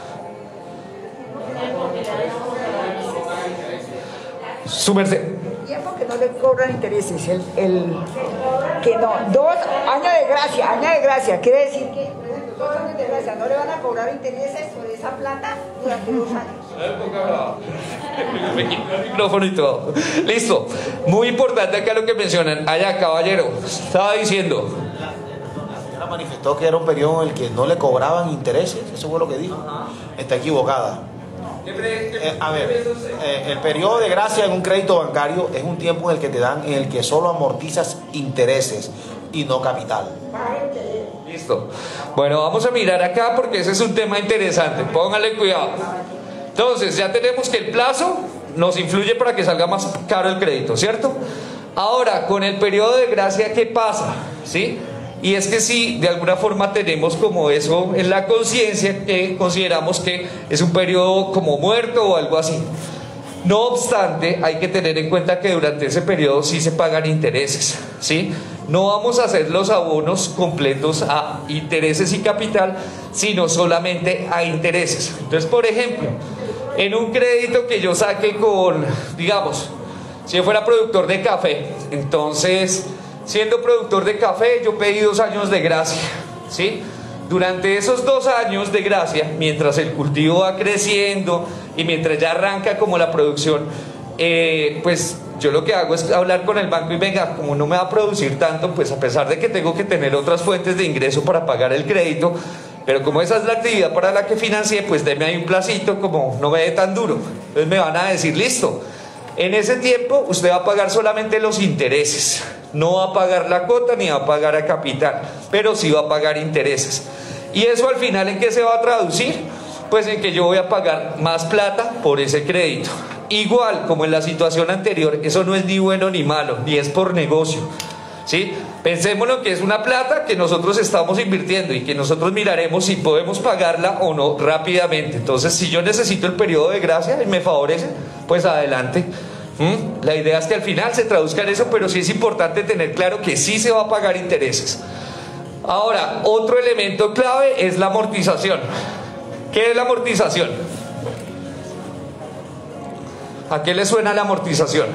Su merced. Tiempo que no le cobran intereses, el, el que no, dos años de gracia, años de gracia, quiere decir que dos años de gracia no le van a cobrar intereses sobre esa plata durante dos años. Me quito el micrófono y todo. Listo. Muy importante acá lo que mencionan. Allá, caballero, estaba diciendo. La señora manifestó que era un periodo en el que no le cobraban intereses. Eso fue lo que dijo. Está equivocada. Eh, a ver, eh, el periodo de gracia en un crédito bancario es un tiempo en el que te dan, en el que solo amortizas intereses y no capital. Listo. Bueno, vamos a mirar acá porque ese es un tema interesante. Pónganle cuidado. Entonces, ya tenemos que el plazo nos influye para que salga más caro el crédito, ¿cierto? Ahora, con el periodo de gracia, ¿qué pasa? ¿Sí? Y es que si de alguna forma tenemos como eso en la conciencia, que consideramos que es un periodo como muerto o algo así. No obstante, hay que tener en cuenta que durante ese periodo sí se pagan intereses, ¿sí? No vamos a hacer los abonos completos a intereses y capital, sino solamente a intereses. Entonces, por ejemplo, en un crédito que yo saque con, digamos, si yo fuera productor de café, entonces, siendo productor de café, yo pedí dos años de gracia, ¿sí? Durante esos dos años de gracia, mientras el cultivo va creciendo y mientras ya arranca como la producción, eh, pues yo lo que hago es hablar con el banco y venga, como no me va a producir tanto, pues a pesar de que tengo que tener otras fuentes de ingreso para pagar el crédito, Pero como esa es la actividad para la que financié, pues deme ahí un placito, como no me dé tan duro. Entonces me van a decir, listo, en ese tiempo usted va a pagar solamente los intereses, no va a pagar la cuota ni va a pagar a capital, pero sí va a pagar intereses. ¿Y eso al final en qué se va a traducir? Pues en que yo voy a pagar más plata por ese crédito. Igual como en la situación anterior, eso no es ni bueno ni malo, ni es por negocio, ¿sí? Pensémonos que es una plata que nosotros estamos invirtiendo y que nosotros miraremos si podemos pagarla o no rápidamente. Entonces, si yo necesito el periodo de gracia y me favorece, pues adelante. ¿Mm? La idea es que al final se traduzca en eso, pero sí es importante tener claro que sí se va a pagar intereses. Ahora, otro elemento clave es la amortización. ¿Qué es la amortización? ¿A qué le suena la amortización?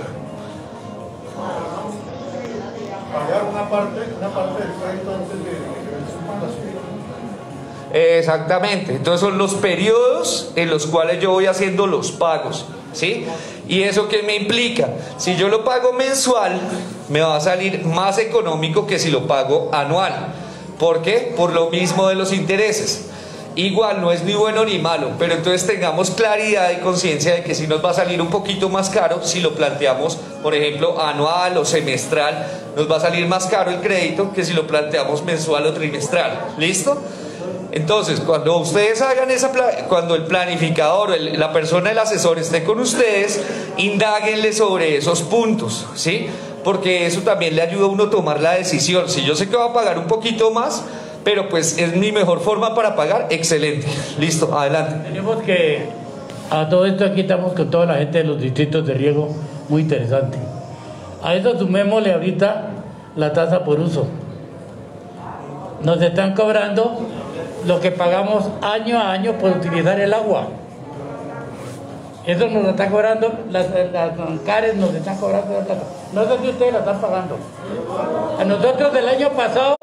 Pagar una parte, una parte del crédito antes de que venza la suya. Exactamente, entonces son los periodos en los cuales yo voy haciendo los pagos, ¿sí? ¿Y eso qué me implica? Si yo lo pago mensual, me va a salir más económico que si lo pago anual. ¿Por qué? Por lo mismo de los intereses. Igual no es ni bueno ni malo, pero entonces tengamos claridad y conciencia de que si nos va a salir un poquito más caro si lo planteamos, por ejemplo, anual o semestral, nos va a salir más caro el crédito que si lo planteamos mensual o trimestral. ¿Listo? Entonces, cuando ustedes hagan esa, cuando el planificador o el, la persona, el asesor esté con ustedes, indáguenle sobre esos puntos, ¿sí? Porque eso también le ayuda a uno a tomar la decisión. Si yo sé que va a pagar un poquito más, pero pues es mi mejor forma para pagar, excelente. Listo, adelante. Tenemos que, a todo esto aquí estamos con toda la gente de los distritos de riego, muy interesante. A eso sumémosle ahorita la tasa por uso. Nos están cobrando lo que pagamos año a año por utilizar el agua. Eso nos lo están cobrando, las, las CARES nos están cobrando la tasa. No sé si ustedes la están pagando. A nosotros del año pasado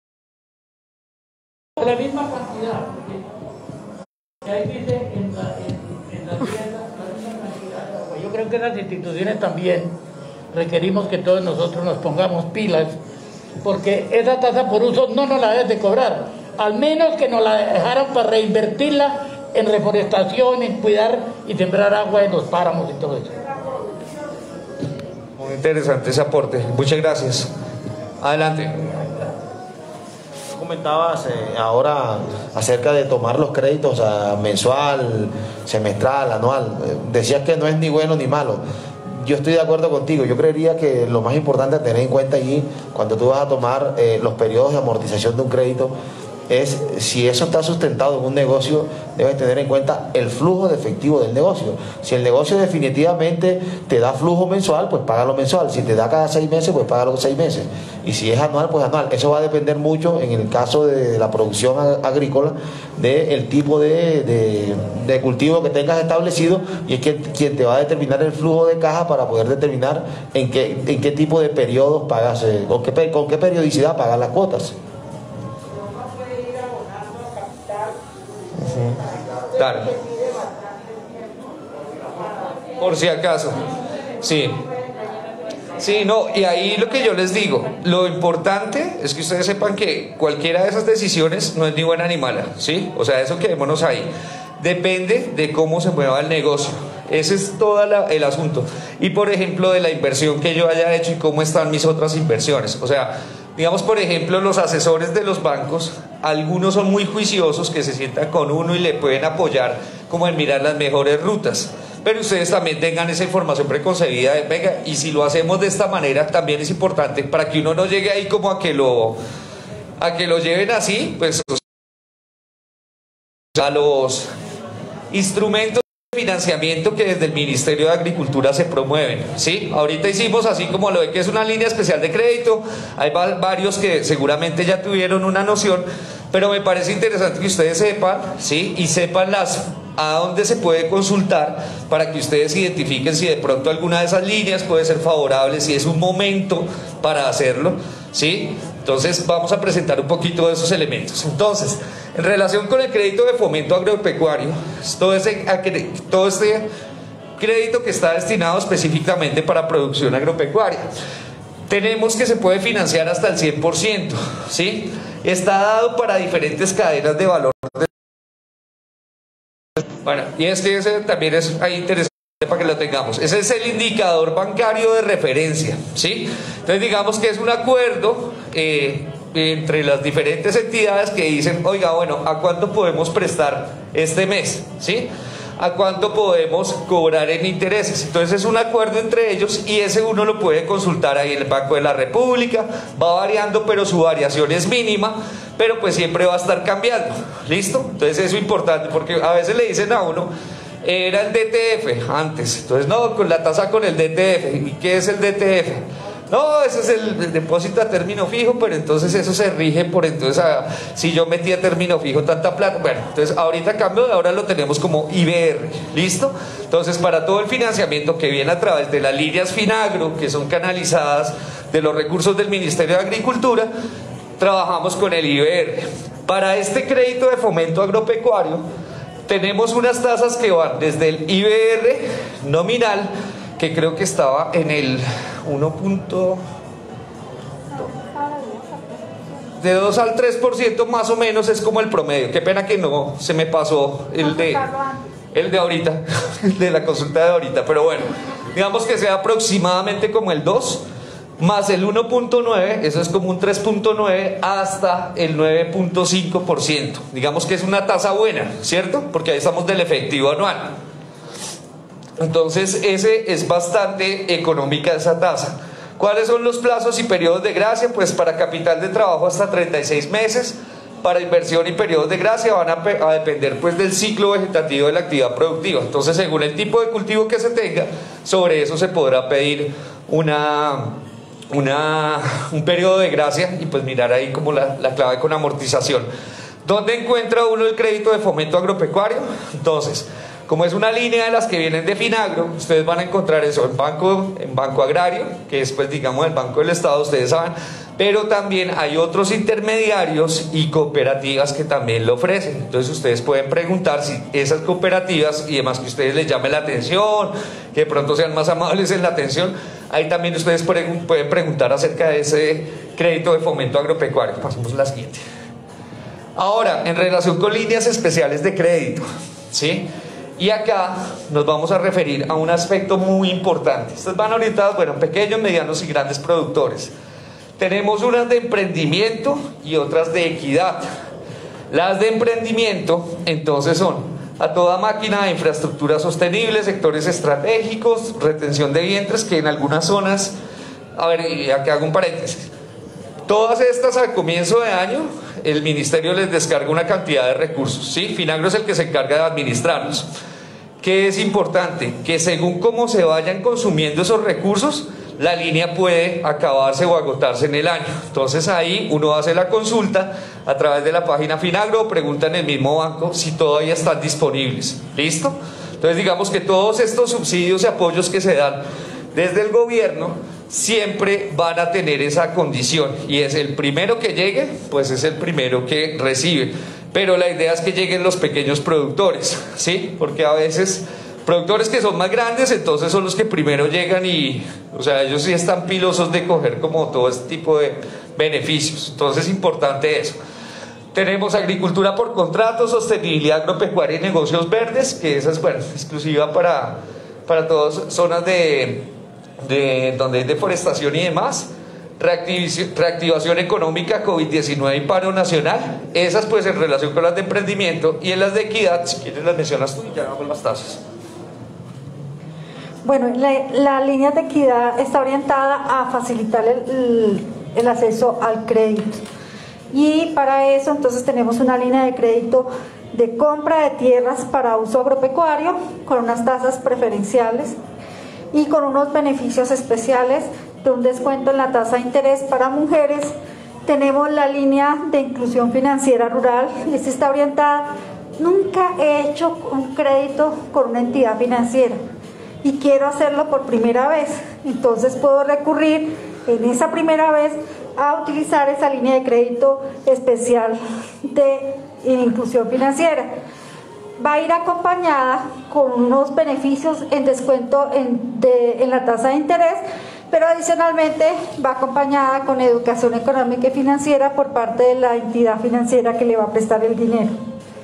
la misma cantidad. Y ahí dice en la, en, en la tienda, la misma cantidad de agua. Yo creo que las instituciones también requerimos que todos nosotros nos pongamos pilas, porque esa tasa por uso no nos la deben de cobrar, al menos que nos la dejaran para reinvertirla en reforestación, en cuidar y sembrar agua en los páramos y todo eso. Muy interesante ese aporte, muchas gracias. Adelante. Comentabas eh, ahora acerca de tomar los créditos a mensual, semestral, anual. Eh, decías que no es ni bueno ni malo. Yo estoy de acuerdo contigo. Yo creería que lo más importante a tener en cuenta allí, cuando tú vas a tomar eh, los periodos de amortización de un crédito, es si eso está sustentado en un negocio, debes tener en cuenta el flujo de efectivo del negocio. Si el negocio definitivamente te da flujo mensual, pues págalo mensual. Si te da cada seis meses, pues págalo cada seis meses. Y si es anual, pues anual. Eso va a depender mucho, en el caso de la producción agrícola, del tipo de, de, de cultivo que tengas establecido, y es que quien te va a determinar el flujo de caja para poder determinar en qué, en qué tipo de periodos pagas, eh, con, qué, con qué periodicidad pagas las cuotas. Claro. Por si acaso. Sí. Sí, no, y ahí lo que yo les digo, lo importante es que ustedes sepan que cualquiera de esas decisiones no es ni buena ni mala, ¿sí? O sea, eso quedémonos ahí. Depende de cómo se mueva el negocio. Ese es todo la, el asunto. Y por ejemplo, de la inversión que yo haya hecho y cómo están mis otras inversiones. O sea, digamos, por ejemplo, los asesores de los bancos, algunos son muy juiciosos, que se sientan con uno y le pueden apoyar como en mirar las mejores rutas. Pero ustedes también tengan esa información preconcebida de, venga, y si lo hacemos de esta manera, también es importante para que uno no llegue ahí como a que lo, a que lo lleven así, pues a los instrumentos de financiamiento que desde el Ministerio de Agricultura se promueven, ¿sí? Ahorita hicimos así como lo de que es una línea especial de crédito, hay varios que seguramente ya tuvieron una noción, pero me parece interesante que ustedes sepan, ¿sí? Y sepan las a dónde se puede consultar para que ustedes identifiquen si de pronto alguna de esas líneas puede ser favorable, si es un momento para hacerlo, ¿sí? Entonces vamos a presentar un poquito de esos elementos. Entonces, en relación con el crédito de fomento agropecuario, todo, ese, todo este crédito que está destinado específicamente para producción agropecuaria, tenemos que se puede financiar hasta el cien por ciento, ¿sí? Está dado para diferentes cadenas de valor Bueno, y este ese también es ahí interesante para que lo tengamos. Ese es el indicador bancario de referencia, ¿sí? Entonces digamos que es un acuerdo eh, entre las diferentes entidades que dicen, oiga, bueno, ¿a cuánto podemos prestar este mes? ¿Sí? ¿A cuánto podemos cobrar en intereses? Entonces es un acuerdo entre ellos y ese uno lo puede consultar ahí en el Banco de la República. Va variando, pero su variación es mínima, pero pues siempre va a estar cambiando. ¿Listo? Entonces eso es importante porque a veces le dicen a uno, era el D T F antes, entonces no, con la tasa con el D T F. ¿Y qué es el D T F? No, ese es el depósito a término fijo, pero entonces eso se rige por entonces a, si yo metí a término fijo tanta plata. Bueno, entonces ahorita cambio, ahora lo tenemos como I B R, ¿listo? Entonces para todo el financiamiento que viene a través de las líneas Finagro, que son canalizadas de los recursos del Ministerio de Agricultura, trabajamos con el I B R. Para este crédito de fomento agropecuario tenemos unas tasas que van desde el I B R nominal, que creo que estaba en el uno punto de dos al tres por ciento más o menos, es como el promedio. Qué pena que no se me pasó el de el de ahorita, el de la consulta de ahorita, pero bueno, digamos que sea aproximadamente como el dos más el uno punto nueve, eso es como un tres punto nueve hasta el nueve punto cinco por ciento. Digamos que es una tasa buena, ¿cierto? Porque ahí estamos del efectivo anual. Entonces ese es bastante económica esa tasa. ¿Cuáles son los plazos y periodos de gracia? Pues para capital de trabajo hasta treinta y seis meses, para inversión y periodos de gracia van a, a depender pues del ciclo vegetativo de la actividad productiva. Entonces según el tipo de cultivo que se tenga, sobre eso se podrá pedir una, una, un periodo de gracia y pues mirar ahí como la, la clave con amortización. ¿Dónde encuentra uno el crédito de fomento agropecuario? Entonces, como es una línea de las que vienen de Finagro, ustedes van a encontrar eso en Banco, en Banco Agrario, que es pues digamos el Banco del Estado, ustedes saben, pero también hay otros intermediarios y cooperativas que también lo ofrecen. Entonces ustedes pueden preguntar si esas cooperativas y demás que ustedes les llame la atención, que de pronto sean más amables en la atención, ahí también ustedes pueden, pueden preguntar acerca de ese crédito de fomento agropecuario. Pasamos a la siguiente. Ahora, en relación con líneas especiales de crédito, ¿sí? Y acá nos vamos a referir a un aspecto muy importante. Estas van orientadas, bueno, pequeños, medianos y grandes productores. Tenemos unas de emprendimiento y otras de equidad. Las de emprendimiento, entonces, son a toda máquina de infraestructura sostenible, sectores estratégicos, retención de vientres, que en algunas zonas, a ver, y aquí hago un paréntesis. Todas estas al comienzo de año el ministerio les descarga una cantidad de recursos, ¿sí? Finagro es el que se encarga de administrarlos. ¿Qué es importante? Que según cómo se vayan consumiendo esos recursos, la línea puede acabarse o agotarse en el año. Entonces ahí uno hace la consulta a través de la página Finagro o pregunta en el mismo banco si todavía están disponibles. ¿Listo? Entonces digamos que todos estos subsidios y apoyos que se dan desde el gobierno siempre van a tener esa condición y es el primero que llegue, pues es el primero que recibe, pero la idea es que lleguen los pequeños productores, ¿sí? Porque a veces productores que son más grandes entonces son los que primero llegan y, o sea, ellos sí están pilosos de coger como todo este tipo de beneficios. Entonces es importante eso. Tenemos agricultura por contrato, sostenibilidad agropecuaria y negocios verdes, que esa es, bueno, exclusiva para, para todas zonas de de donde hay deforestación y demás. Reactivación, reactivación económica, COVID diecinueve y paro nacional, esas pues en relación con las de emprendimiento. Y en las de equidad, si quieres las mencionas tú y ya vamos las tasas. Bueno, la, la línea de equidad está orientada a facilitar el, el, el acceso al crédito y para eso entonces tenemos una línea de crédito de compra de tierras para uso agropecuario con unas tasas preferenciales y con unos beneficios especiales de un descuento en la tasa de interés para mujeres. Tenemos la línea de inclusión financiera rural, esta está orientada, nunca he hecho un crédito con una entidad financiera y quiero hacerlo por primera vez, entonces puedo recurrir en esa primera vez a utilizar esa línea de crédito especial de inclusión financiera. Va a ir acompañada con unos beneficios en descuento en, de, en la tasa de interés, pero adicionalmente va acompañada con educación económica y financiera por parte de la entidad financiera que le va a prestar el dinero.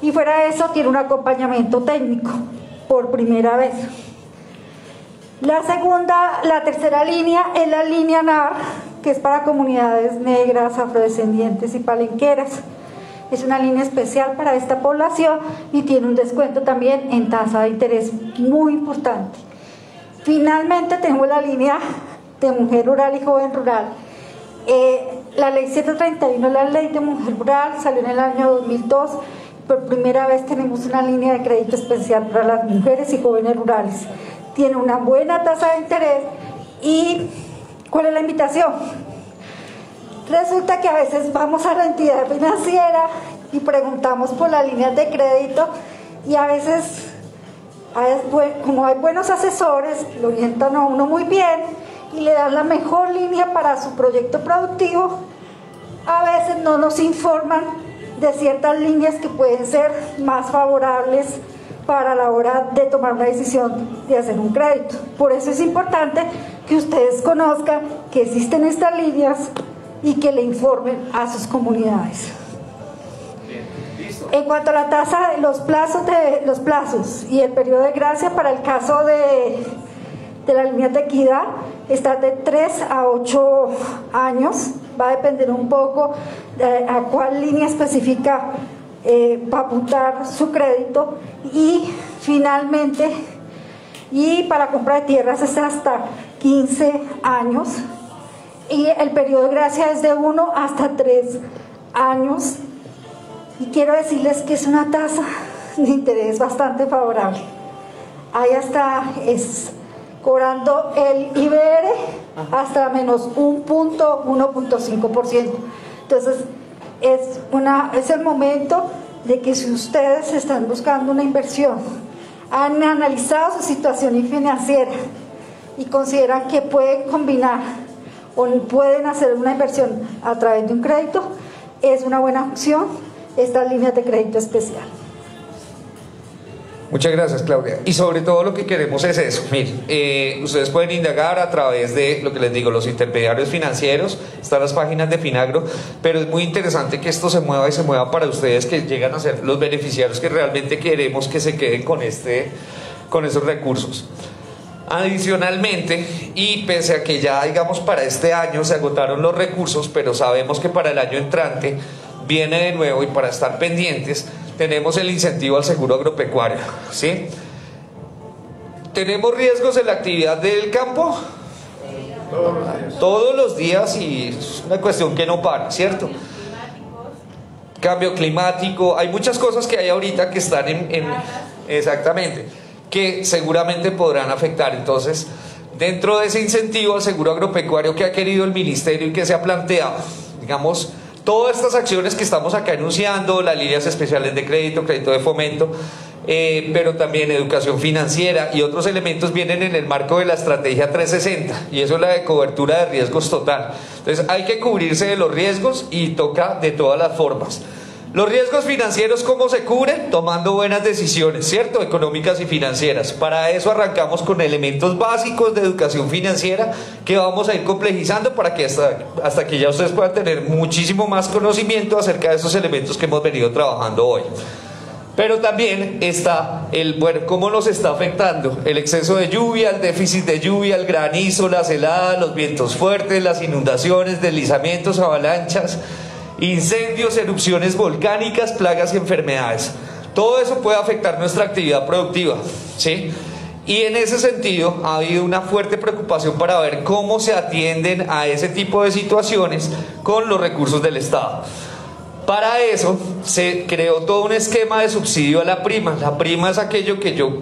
y fuera de eso tiene un acompañamiento técnico por primera vez. La segunda, la tercera línea es la línea N A R, que es para comunidades negras, afrodescendientes y palenqueras. Es una línea especial para esta población y tiene un descuento también en tasa de interés muy importante. Finalmente tenemos la línea de mujer rural y joven rural. Eh, la ley ciento treinta y uno, la ley de mujer rural, salió en el año dos mil dos. Por primera vez tenemos una línea de crédito especial para las mujeres y jóvenes rurales. Tiene una buena tasa de interés. ¿Y cuál es la invitación? Resulta que a veces vamos a la entidad financiera y preguntamos por las líneas de crédito y a veces, como hay buenos asesores, lo orientan a uno muy bien y le dan la mejor línea para su proyecto productivo. A veces no nos informan de ciertas líneas que pueden ser más favorables para la hora de tomar una decisión de hacer un crédito. Por eso es importante que ustedes conozcan que existen estas líneas y que le informen a sus comunidades. En cuanto a la tasa, los plazos, de, los plazos y el periodo de gracia para el caso de, de las líneas de equidad está de tres a ocho años. Va a depender un poco de a cuál línea específica eh, va a apuntar su crédito. Y finalmente, y para compra de tierras es hasta quince años. Y el periodo de gracia es de uno hasta tres años. Y quiero decirles que es una tasa de interés bastante favorable. Ahí está, es cobrando el I B R hasta menos un punto, uno punto cinco por ciento. Entonces, es, una, es el momento de que si ustedes están buscando una inversión, han analizado su situación financiera y consideran que pueden combinar o pueden hacer una inversión a través de un crédito, es una buena opción estas líneas de crédito especial. Muchas gracias, Claudia. Y sobre todo lo que queremos es eso. Miren, eh, ustedes pueden indagar a través de lo que les digo, los intermediarios financieros, están las páginas de Finagro, pero es muy interesante que esto se mueva y se mueva para ustedes que llegan a ser los beneficiarios que realmente queremos que se queden con, este, con esos recursos. Adicionalmente, y pese a que ya digamos para este año se agotaron los recursos, pero sabemos que para el año entrante viene de nuevo y para estar pendientes, tenemos el incentivo al seguro agropecuario, ¿sí? ¿Tenemos riesgos en la actividad del campo? Todos los días. Todos los días y es una cuestión que no para, ¿cierto? Cambio climático, hay muchas cosas que hay ahorita que están en, en exactamente, que seguramente podrán afectar. Entonces, dentro de ese incentivo al seguro agropecuario que ha querido el ministerio y que se ha planteado, digamos, todas estas acciones que estamos acá enunciando, las líneas especiales de crédito, crédito de fomento, eh, pero también educación financiera y otros elementos vienen en el marco de la estrategia trescientos sesenta y eso es la de cobertura de riesgos total. Entonces hay que cubrirse de los riesgos y toca de todas las formas. Los riesgos financieros, ¿cómo se cubren? Tomando buenas decisiones, ¿cierto? Económicas y financieras. Para eso arrancamos con elementos básicos de educación financiera que vamos a ir complejizando para que hasta, hasta que ya ustedes puedan tener muchísimo más conocimiento acerca de esos elementos que hemos venido trabajando hoy. Pero también está el, bueno, cómo nos está afectando el exceso de lluvia, el déficit de lluvia, el granizo, las heladas, los vientos fuertes, las inundaciones, deslizamientos, avalanchas, incendios, erupciones volcánicas, plagas y enfermedades. Todo eso puede afectar nuestra actividad productiva, ¿sí? Y en ese sentido ha habido una fuerte preocupación para ver cómo se atienden a ese tipo de situaciones con los recursos del Estado. Para eso se creó todo un esquema de subsidio a la prima. La prima es aquello que yo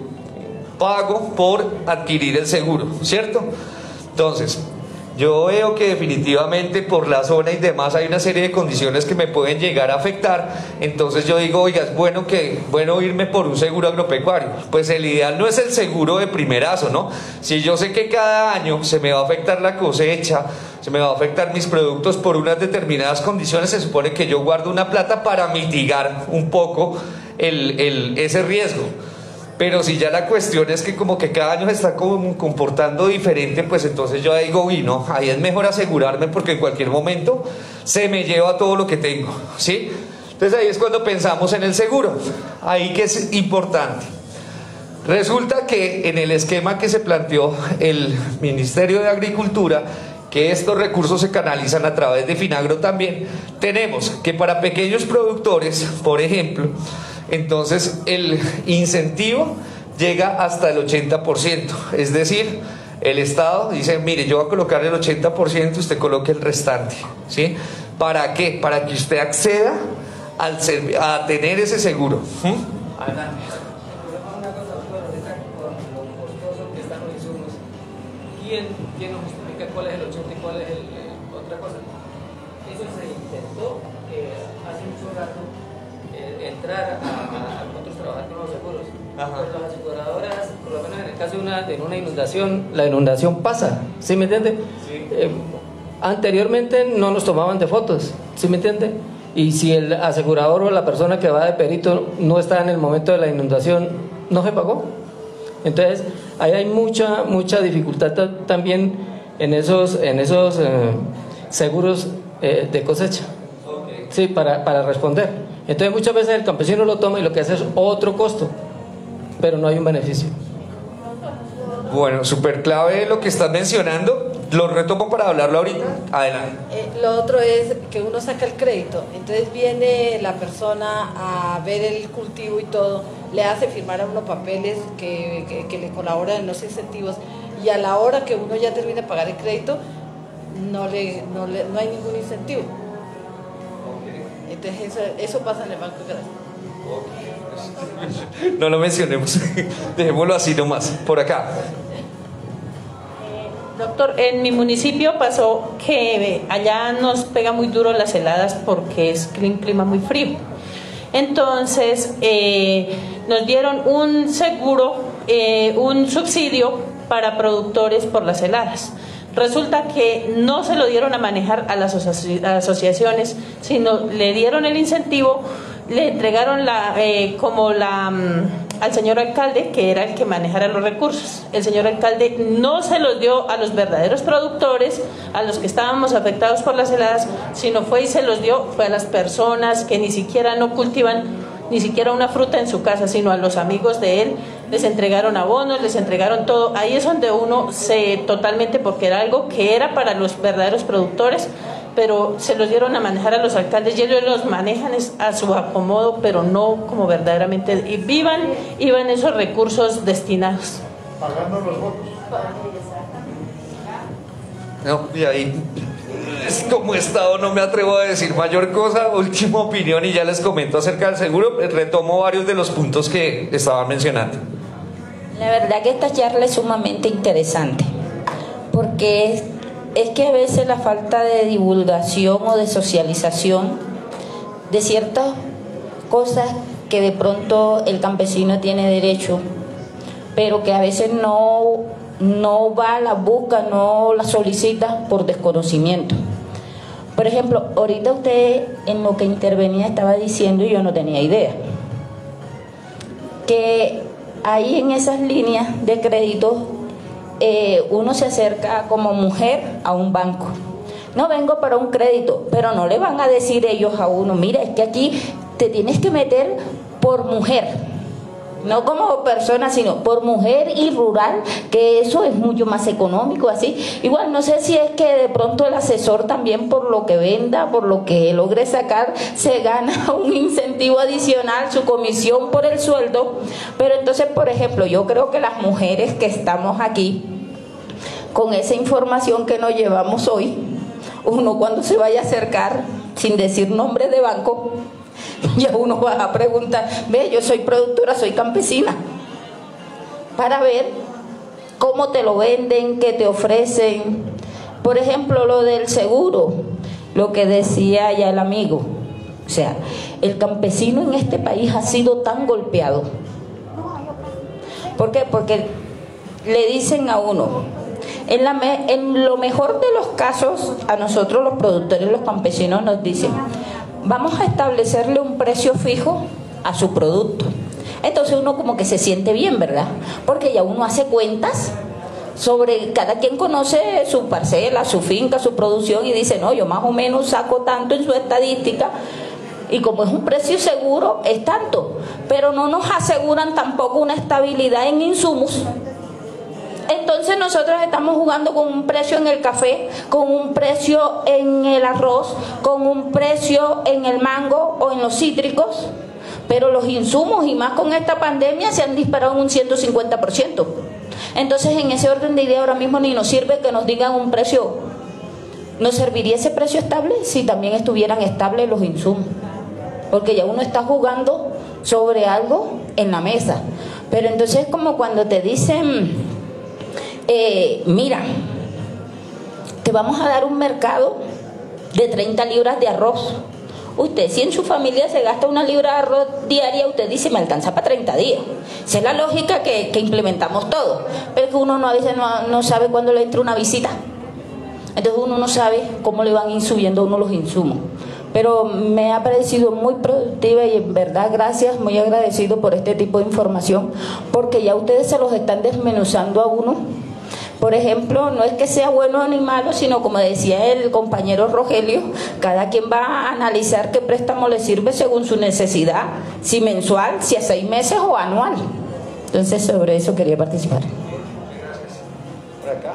pago por adquirir el seguro, ¿cierto? Entonces, yo veo que definitivamente por la zona y demás hay una serie de condiciones que me pueden llegar a afectar. Entonces yo digo, oiga, es bueno, que, bueno irme por un seguro agropecuario. Pues el ideal no es el seguro de primerazo, ¿no? Si yo sé que cada año se me va a afectar la cosecha, se me va a afectar mis productos por unas determinadas condiciones, se supone que yo guardo una plata para mitigar un poco el, el, ese riesgo. Pero si ya la cuestión es que como que cada año se está como comportando diferente, pues entonces yo digo, uy, no, ahí es mejor asegurarme porque en cualquier momento se me lleva todo lo que tengo, ¿sí? Entonces ahí es cuando pensamos en el seguro. Ahí que es importante. Resulta que en el esquema que se planteó el Ministerio de Agricultura, que estos recursos se canalizan a través de Finagro también, tenemos que para pequeños productores, por ejemplo, entonces el incentivo llega hasta el ochenta por ciento, es decir, el Estado dice, mire, yo voy a colocar el ochenta por ciento, usted coloque el restante, ¿sí? ¿Para qué? Para que usted acceda al a tener ese seguro. ¿Mm? Adelante. ¿Quién, ¿Quién nos justifica cuál es el ochenta y cuál es el, eh, otra cosa? Eso se intentó eh, hace mucho rato eh, entrar a, a, a nosotros trabajar con los seguros. Ajá. Pero las aseguradoras, por lo menos en el caso de una, de una inundación, la inundación pasa, ¿sí me entiende? Sí. Eh, anteriormente no nos tomaban de fotos, ¿sí me entiende? Y si el asegurador o la persona que va de perito no está en el momento de la inundación, no se pagó. Entonces, ahí hay mucha mucha dificultad también en esos en esos eh, seguros eh, de cosecha. Okay. Sí, para, para responder. Entonces, muchas veces el campesino lo toma y lo que hace es otro costo, pero no hay un beneficio. Bueno, súper clave lo que estás mencionando. Lo retomo para hablarlo ahorita. Adelante. Eh, lo otro es que uno saca el crédito, entonces viene la persona a ver el cultivo y todo, le hace firmar a unos papeles que, que, que le colaboran en los incentivos, y a la hora que uno ya termina de pagar el crédito, no, le, no, le, no hay ningún incentivo. Entonces eso, eso pasa en el Banco Agrario. No lo mencionemos, dejémoslo así nomás, por acá. Doctor, en mi municipio pasó que allá nos pega muy duro las heladas porque es un clima muy frío. Entonces eh, nos dieron un seguro, eh, un subsidio para productores por las heladas. Resulta que no se lo dieron a manejar a las asoci- a asociaciones, sino le dieron el incentivo, le entregaron la, eh, como la... al señor alcalde, que era el que manejara los recursos. El señor alcalde no se los dio a los verdaderos productores, a los que estábamos afectados por las heladas, sino fue y se los dio, fue a las personas que ni siquiera no cultivan ni siquiera una fruta en su casa, sino a los amigos de él, les entregaron abonos, les entregaron todo. Ahí es donde uno se totalmente, porque era algo que era para los verdaderos productores, pero se los dieron a manejar a los alcaldes y ellos los manejan a su acomodo, pero no como verdaderamente y vivan, iban esos recursos destinados. Pagando los votos. No, y ahí, como Estado no me atrevo a decir mayor cosa. Última opinión y ya les comento acerca del seguro. Retomo varios de los puntos que estaban mencionando. La verdad que esta charla es sumamente interesante, porque es Es que a veces la falta de divulgación o de socialización de ciertas cosas que de pronto el campesino tiene derecho, pero que a veces no, no va, la busca, no la solicita por desconocimiento. Por ejemplo, ahorita usted en lo que intervenía estaba diciendo, y yo no tenía idea, que ahí en esas líneas de crédito Eh, uno se acerca como mujer a un banco. No, vengo para un crédito, pero no le van a decir ellos a uno, mira, es que aquí te tienes que meter por mujer, no como persona, sino por mujer y rural, que eso es mucho más económico, así. Igual no sé si es que de pronto el asesor también por lo que venda, por lo que logre sacar, se gana un incentivo adicional, su comisión por el sueldo. Pero entonces, por ejemplo, yo creo que las mujeres que estamos aquí, con esa información que nos llevamos hoy, uno cuando se vaya a acercar, sin decir nombre de banco, ya uno va a preguntar, ve, yo soy productora, soy campesina, para ver cómo te lo venden, qué te ofrecen. Por ejemplo, lo del seguro, lo que decía ya el amigo, o sea, el campesino en este país ha sido tan golpeado. ¿Por qué? Porque le dicen a uno, en, la me, en lo mejor de los casos, a nosotros los productores, los campesinos nos dicen, vamos a establecerle un precio fijo a su producto. Entonces uno como que se siente bien, ¿verdad? Porque ya uno hace cuentas sobre, cada quien conoce su parcela, su finca, su producción, y dice, no, yo más o menos saco tanto en su estadística, y como es un precio seguro es tanto, pero no nos aseguran tampoco una estabilidad en insumos. Entonces nosotros estamos jugando con un precio en el café, con un precio en el arroz, con un precio en el mango o en los cítricos, pero los insumos y más con esta pandemia se han disparado en un ciento cincuenta por ciento. Entonces en ese orden de idea ahora mismo ni nos sirve que nos digan un precio. ¿Nos serviría ese precio estable si también estuvieran estables los insumos? Porque ya uno está jugando sobre algo en la mesa. Pero entonces es como cuando te dicen, eh, mira, te vamos a dar un mercado de treinta libras de arroz. Usted, si en su familia se gasta una libra de arroz diaria, usted dice, me alcanza para treinta días. Esa es la lógica que, que implementamos todos. Pero que uno no, a veces no, no sabe cuándo le entra una visita. Entonces uno no sabe cómo le van subiendo a uno los insumos. Pero me ha parecido muy productiva y en verdad gracias, muy agradecido por este tipo de información, porque ya ustedes se los están desmenuzando a uno. Por ejemplo, no es que sea bueno ni malo, sino como decía el compañero Rogelio, cada quien va a analizar qué préstamo le sirve según su necesidad, si mensual, si a seis meses o anual. Entonces sobre eso quería participar. Por acá.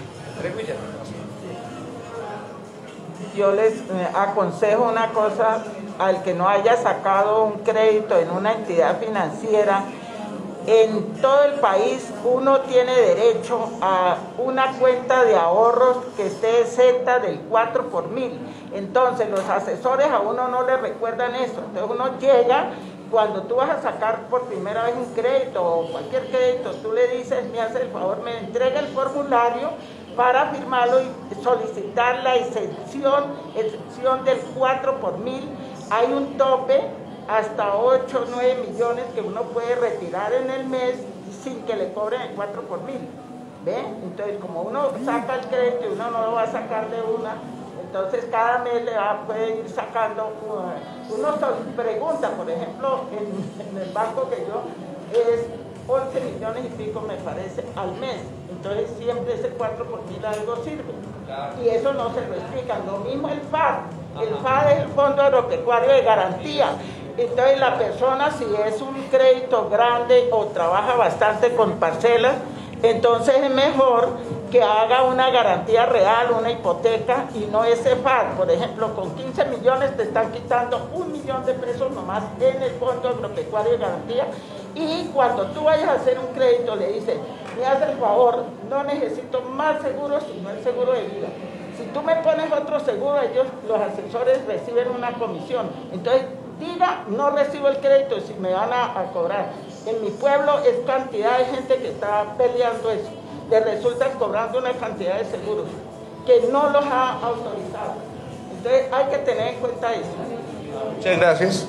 Yo les eh, aconsejo una cosa, al que no haya sacado un crédito en una entidad financiera, en todo el país uno tiene derecho a una cuenta de ahorros que esté exenta del cuatro por mil. Entonces los asesores a uno no le recuerdan eso. Entonces uno llega, cuando tú vas a sacar por primera vez un crédito o cualquier crédito, tú le dices, me hace el favor, me entrega el formulario para firmarlo y solicitar la exención, exención del cuatro por mil. Hay un tope hasta ocho o nueve millones que uno puede retirar en el mes sin que le cobren el cuatro por mil. ¿Ve? Entonces, como uno saca el crédito y uno no lo va a sacar de una, entonces cada mes le va, puede ir sacando. Uno pregunta, por ejemplo, en, en el banco que yo, es once millones y pico me parece al mes. Entonces siempre ese cuatro por mil algo sirve. Y eso no se lo explican. Lo mismo el F A D. El F A D es el Fondo Agropecuario de Garantía. Entonces la persona, si es un crédito grande o trabaja bastante con parcelas, entonces es mejor que haga una garantía real, una hipoteca, y no ese F A D. Por ejemplo, con quince millones te están quitando un millón de pesos nomás en el Fondo Agropecuario de Garantía. Y cuando tú vayas a hacer un crédito le dices, me haces el favor, no necesito más seguro sino el seguro de vida. Si tú me pones otro seguro, ellos, los asesores, reciben una comisión. Entonces, diga, no recibo el crédito si me van a, a cobrar. En mi pueblo es cantidad de gente que está peleando eso. Le resultan cobrando una cantidad de seguros que no los ha autorizado. Entonces, hay que tener en cuenta eso. Muchas gracias.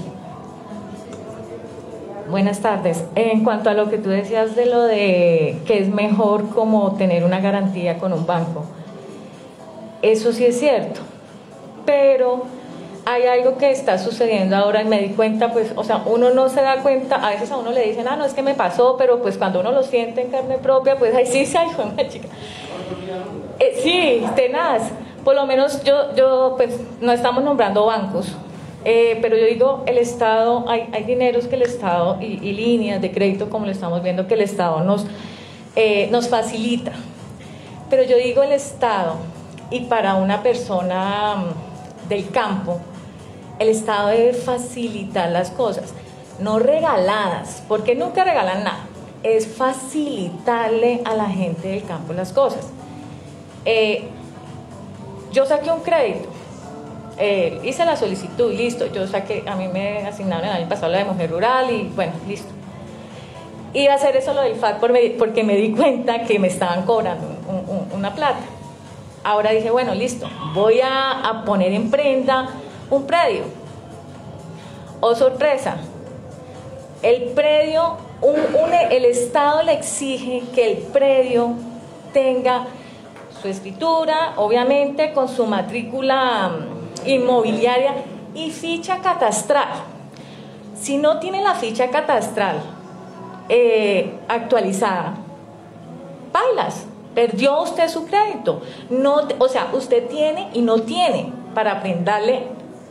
Buenas tardes. En cuanto a lo que tú decías de lo de que es mejor como tener una garantía con un banco, eso sí es cierto, pero hay algo que está sucediendo ahora y me di cuenta, pues, o sea, uno no se da cuenta, a veces a uno le dicen, ah, no, es que me pasó, pero pues cuando uno lo siente en carne propia, pues, ay, sí, sí, ay, fue una chica. Eh, sí, tenaz. Por lo menos yo, yo, pues, no estamos nombrando bancos. Eh, pero yo digo, el Estado, hay, hay dineros que el Estado y, y líneas de crédito, como lo estamos viendo, que el Estado nos, eh, nos facilita. Pero yo digo el Estado, y para una persona um, del campo, el Estado debe facilitar las cosas, no regaladas, porque nunca regalan nada, es facilitarle a la gente del campo las cosas. Eh, yo saqué un crédito. Eh, hice la solicitud y listo, yo saqué, a mí me asignaron el año pasado la de mujer rural y bueno, listo. Iba a hacer eso lo del F A D porque me di cuenta que me estaban cobrando un, un, una plata. Ahora dije, bueno, listo, voy a, a poner en prenda un predio. Oh, sorpresa, el predio, un, un, el Estado le exige que el predio tenga su escritura, obviamente con su matrícula inmobiliaria y ficha catastral. Si no tiene la ficha catastral eh, actualizada, bailas, perdió usted su crédito. No, o sea, usted tiene y no tiene para brindarle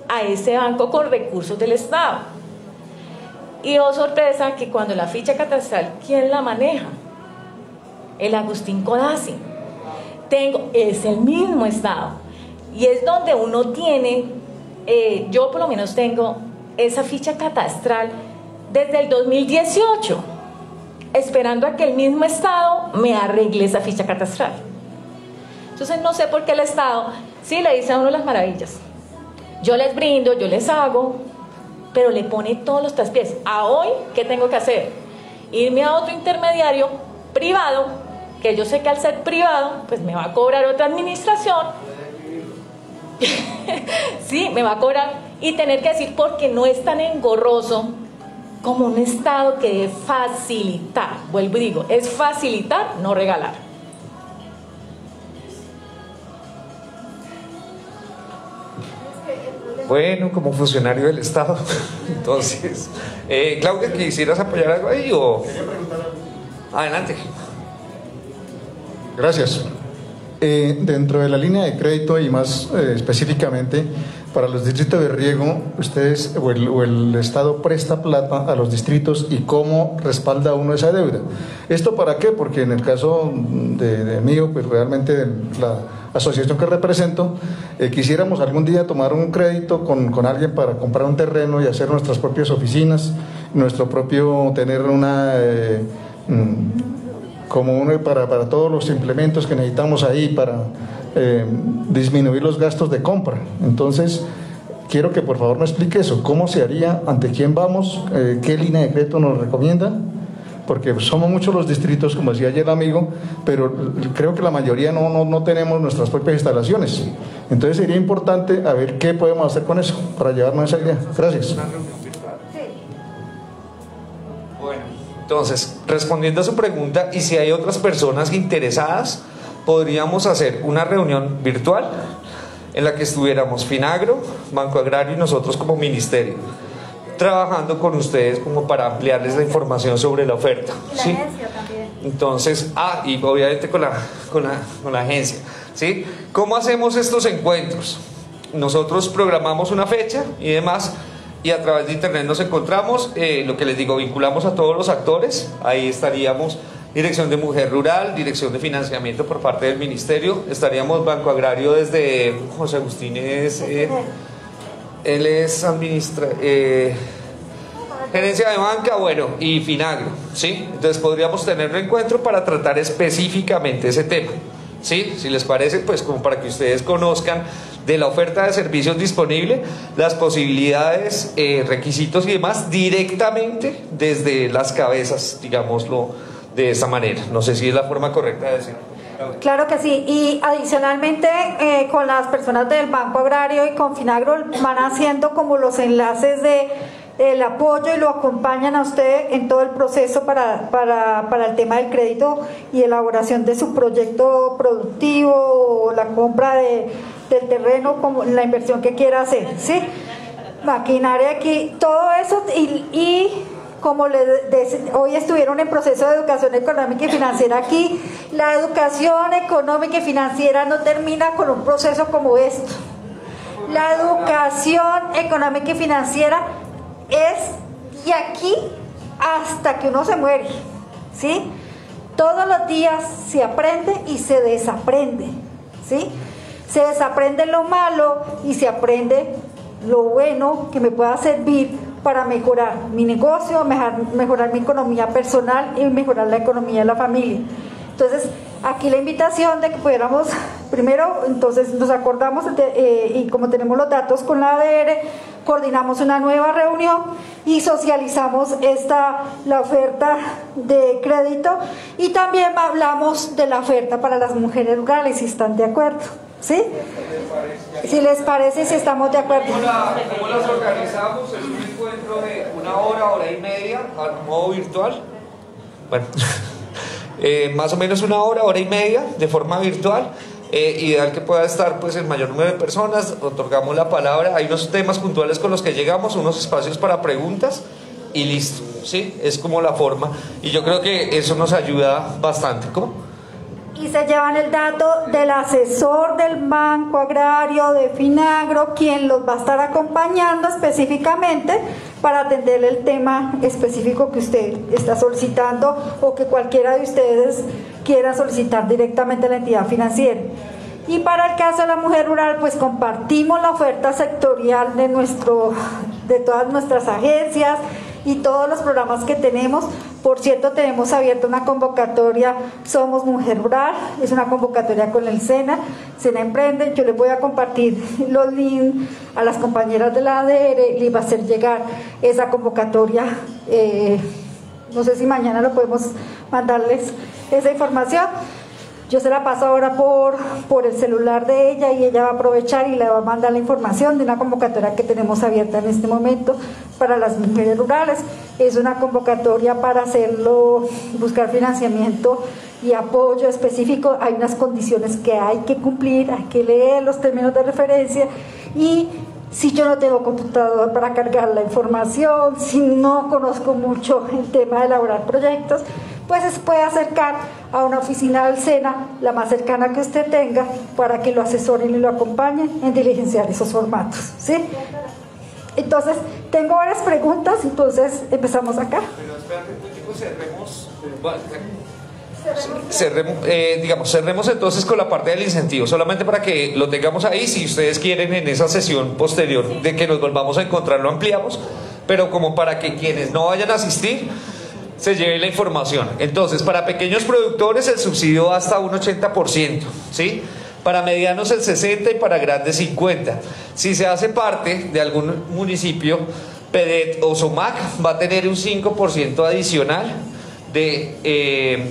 a ese banco con recursos del Estado. Y oh sorpresa que cuando la ficha catastral, ¿quién la maneja? El Agustín Codazzi. Tengo, es el mismo Estado. Y es donde uno tiene, eh, yo por lo menos tengo esa ficha catastral desde el dos mil dieciocho, esperando a que el mismo Estado me arregle esa ficha catastral. Entonces no sé por qué el Estado sí le dice a uno las maravillas. Yo les brindo, yo les hago, pero le pone todos los traspiés. A hoy, ¿qué tengo que hacer? Irme a otro intermediario privado, que yo sé que al ser privado, pues me va a cobrar otra administración. Sí, me va a cobrar y tener que decir porque no es tan engorroso como un Estado que debe facilitar. Vuelvo y digo, es facilitar, no regalar. Bueno, como funcionario del Estado, entonces, eh, Claudia, ¿quisieras apoyar algo ahí o...? Adelante. Gracias. Eh, dentro de la línea de crédito y más eh, específicamente para los distritos de riego, ustedes o el, o el Estado presta plata a los distritos y cómo respalda uno esa deuda. ¿Esto para qué? Porque en el caso de, de mío, pues realmente de la asociación que represento, eh, quisiéramos algún día tomar un crédito con, con alguien para comprar un terreno y hacer nuestras propias oficinas, nuestro propio, tener una... Eh, como uno para, para todos los implementos que necesitamos ahí para eh, disminuir los gastos de compra. Entonces, quiero que por favor me explique eso, cómo se haría, ante quién vamos, eh, qué línea de crédito nos recomienda, porque somos muchos los distritos, como decía ayer el amigo, pero creo que la mayoría no, no, no tenemos nuestras propias instalaciones. Entonces sería importante a ver qué podemos hacer con eso, para llevarnos a esa idea. Gracias. Entonces, respondiendo a su pregunta, y si hay otras personas interesadas, podríamos hacer una reunión virtual en la que estuviéramos Finagro, Banco Agrario y nosotros como ministerio, trabajando con ustedes como para ampliarles la información sobre la oferta. Y la ¿sí? agencia también. Entonces, ah, y obviamente con la, con la, con la agencia. ¿sí? ¿Cómo hacemos estos encuentros? Nosotros programamos una fecha y demás, y a través de internet nos encontramos, eh, lo que les digo, vinculamos a todos los actores. Ahí estaríamos Dirección de Mujer Rural, Dirección de Financiamiento por parte del Ministerio, estaríamos Banco Agrario desde José Agustín es, eh, él es administra, eh, gerencia de banca, bueno, y Finagro, ¿sí? Entonces podríamos tener un encuentro para tratar específicamente ese tema, ¿sí? Si les parece, pues como para que ustedes conozcan de la oferta de servicios disponible, las posibilidades, eh, requisitos y demás directamente desde las cabezas, digámoslo de esa manera. No sé si es la forma correcta de decirlo. Claro que sí, y adicionalmente eh, con las personas del Banco Agrario y con Finagro van haciendo como los enlaces de el apoyo y lo acompañan a usted en todo el proceso para, para, para el tema del crédito y elaboración de su proyecto productivo, la compra de, del terreno, como la inversión que quiera hacer, ¿sí? Maquinaria aquí, todo eso y, y como les de, hoy estuvieron en proceso de educación económica y financiera aquí, la educación económica y financiera no termina con un proceso como esto. La educación económica y financiera es de aquí hasta que uno se muere, ¿sí? Todos los días se aprende y se desaprende, ¿sí? Se desaprende lo malo y se aprende lo bueno que me pueda servir para mejorar mi negocio, mejorar, mejorar mi economía personal y mejorar la economía de la familia. Entonces, aquí la invitación de que pudiéramos, primero, entonces nos acordamos de, eh, y como tenemos los datos con la A D R, coordinamos una nueva reunión y socializamos esta, la oferta de crédito y también hablamos de la oferta para las mujeres rurales, si están de acuerdo, ¿sí? Si les parece, si estamos de acuerdo. ¿Cómo, la, cómo las organizamos? Es un encuentro de una hora, hora y media, a modo virtual. Bueno... Eh, más o menos una hora, hora y media de forma virtual, eh, ideal que pueda estar pues el mayor número de personas, otorgamos la palabra, hay unos temas puntuales con los que llegamos, unos espacios para preguntas y listo, ¿sí? Es como la forma y yo creo que eso nos ayuda bastante. ¿Cómo? Y y se llevan el dato del asesor del Banco Agrario, de Finagro, quien los va a estar acompañando específicamente para atenderle el tema específico que usted está solicitando o que cualquiera de ustedes quiera solicitar directamente a la entidad financiera. Y para el caso de la mujer rural, pues compartimos la oferta sectorial de, nuestro, de todas nuestras agencias y todos los programas que tenemos. Por cierto, tenemos abierta una convocatoria Somos Mujer Rural, es una convocatoria con el SENA, SENA Emprende. Yo les voy a compartir los links a las compañeras de la A D R, les va a hacer llegar esa convocatoria. Eh, no sé si mañana lo podemos mandarles esa información. Yo se la paso ahora por, por el celular de ella y ella va a aprovechar y le va a mandar la información de una convocatoria que tenemos abierta en este momento para las mujeres rurales. Es una convocatoria para hacerlo, buscar financiamiento y apoyo específico. Hay unas condiciones que hay que cumplir, hay que leer los términos de referencia y si yo no tengo computador para cargar la información, si no conozco mucho el tema de elaborar proyectos, pues se puede acercar a una oficina del SENA, la más cercana que usted tenga, para que lo asesoren y lo acompañen en diligenciar esos formatos, ¿sí? Entonces, tengo varias preguntas, entonces empezamos acá. Pero espérate, pues, cerremos, cerremos, eh, digamos, cerremos entonces con la parte del incentivo, solamente para que lo tengamos ahí. Si ustedes quieren en esa sesión posterior de que nos volvamos a encontrar, lo ampliamos, pero como para que quienes no vayan a asistir se lleve la información. Entonces, para pequeños productores el subsidio va hasta un ochenta por ciento, ¿sí? Para medianos el sesenta por ciento y para grandes cincuenta por ciento. Si se hace parte de algún municipio, PEDET o SOMAC va a tener un cinco por ciento adicional de, eh,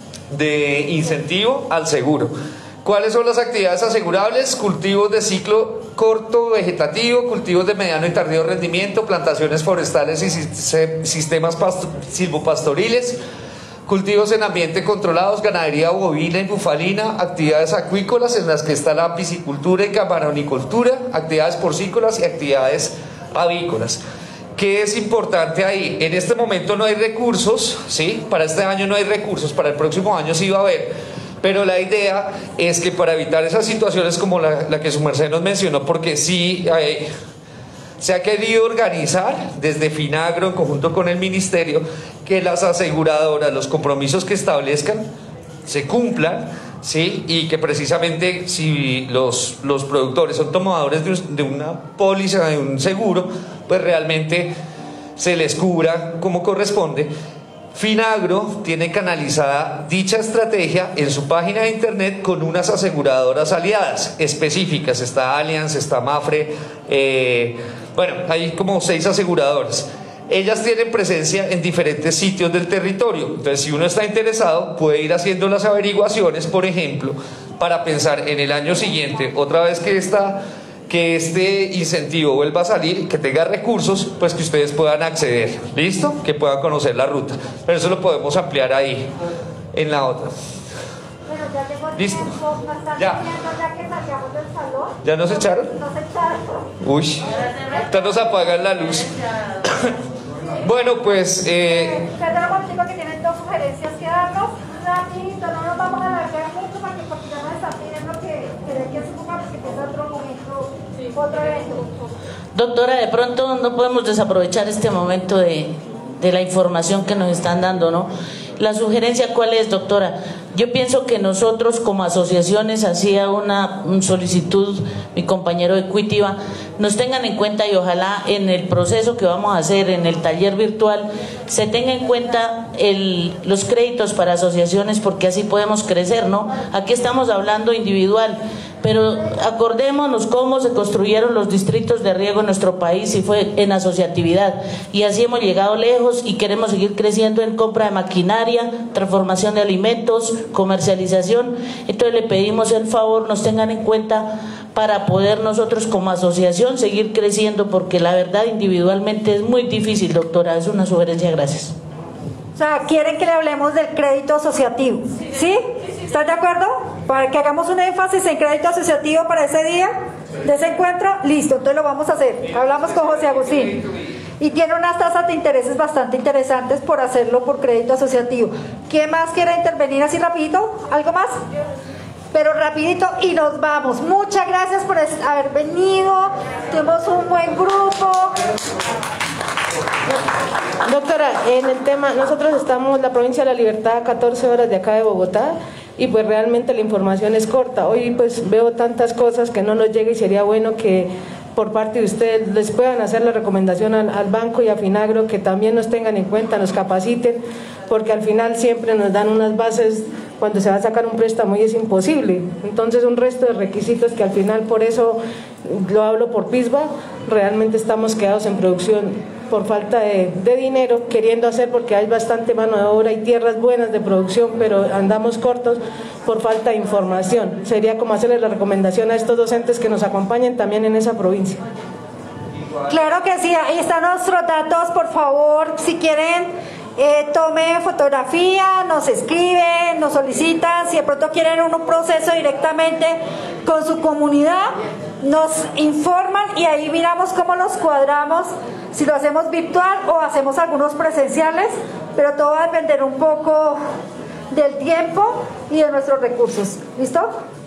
de incentivo al seguro. ¿Cuáles son las actividades asegurables? Cultivos de ciclo corto vegetativo, cultivos de mediano y tardío rendimiento, plantaciones forestales y sistemas silvopastoriles, cultivos en ambiente controlados, ganadería bovina y bufalina, actividades acuícolas en las que está la piscicultura y camaronicultura, actividades porcícolas y actividades avícolas. ¿Qué es importante ahí? En este momento no hay recursos, ¿sí? Para este año no hay recursos, para el próximo año sí va a haber. Pero la idea es que para evitar esas situaciones como la, la que su merced nos mencionó, porque sí eh, se ha querido organizar desde Finagro en conjunto con el ministerio, que las aseguradoras, los compromisos que establezcan se cumplan, ¿sí? Y que precisamente si los, los productores son tomadores de, un, de una póliza, de un seguro, pues realmente se les cubra como corresponde. Finagro tiene canalizada dicha estrategia en su página de internet con unas aseguradoras aliadas específicas. Está Allianz, está Mafre, eh, bueno, hay como seis aseguradoras. Ellas tienen presencia en diferentes sitios del territorio. Entonces, si uno está interesado, puede ir haciendo las averiguaciones, por ejemplo, para pensar en el año siguiente, otra vez que esta... que este incentivo vuelva a salir, que tenga recursos, pues que ustedes puedan acceder, ¿listo? Que puedan conocer la ruta, pero eso lo podemos ampliar ahí, en la otra. Pero ya tengo ¿listo? tiempo, nos están Ya. pidiendo ya que salgamos del salón. ¿Ya nos echaron? Nos echaron. Uy, ahorita nos apagan la luz. Bueno, pues... Eh, Perdón, un momentico que tienen dos sugerencias que darnos. Rapidito, no nos vamos a alargar mucho porque, porque ya nos están pidiendo que, que, que se ocupa porque empieza otro momento, otro evento. Doctora, de pronto no podemos desaprovechar este momento de, de la información que nos están dando, ¿no? La sugerencia, ¿cuál es, doctora? Yo pienso que nosotros como asociaciones, hacía una solicitud mi compañero de Cuitiva, nos tengan en cuenta y ojalá en el proceso que vamos a hacer en el taller virtual se tenga en cuenta el, los créditos para asociaciones, porque así podemos crecer, ¿no? Aquí estamos hablando individual, pero acordémonos cómo se construyeron los distritos de riego en nuestro país y fue en asociatividad, y así hemos llegado lejos y queremos seguir creciendo en compra de maquinaria, transformación de alimentos, comercialización. Entonces le pedimos el favor nos tengan en cuenta para poder nosotros como asociación seguir creciendo, porque la verdad individualmente es muy difícil, doctora. Es una sugerencia, gracias. O sea, ¿quieren que le hablemos del crédito asociativo? ¿Sí? ¿Están de acuerdo? Para que hagamos un énfasis en crédito asociativo para ese día, de ese encuentro, listo, entonces lo vamos a hacer. Hablamos con José Agustín. y tiene unas tasas de intereses bastante interesantes por hacerlo por crédito asociativo. ¿Quién más quiere intervenir así rapidito? ¿Algo más? Pero rapidito y nos vamos. Muchas gracias por haber venido. Tuvimos un buen grupo. Doctora, en el tema, nosotros estamos en la provincia de La Libertad a catorce horas de acá de Bogotá y pues realmente la información es corta. Hoy pues veo tantas cosas que no nos llega y sería bueno que por parte de ustedes les puedan hacer la recomendación al, al banco y a Finagro que también nos tengan en cuenta, nos capaciten, porque al final siempre nos dan unas bases cuando se va a sacar un préstamo y es imposible. Entonces un resto de requisitos que al final, por eso lo hablo por PISBA, realmente estamos quedados en producción por falta de, de dinero, queriendo hacer porque hay bastante mano de obra y tierras buenas de producción, pero andamos cortos por falta de información. Sería como hacerle la recomendación a estos docentes que nos acompañen también en esa provincia. Claro que sí, ahí están nuestros datos, por favor, si quieren eh, tomen fotografía, nos escriben, nos solicitan, si de pronto quieren un proceso directamente con su comunidad, nos informan y ahí miramos cómo los cuadramos, si lo hacemos virtual o hacemos algunos presenciales, pero todo va a depender un poco del tiempo y de nuestros recursos. ¿Listo?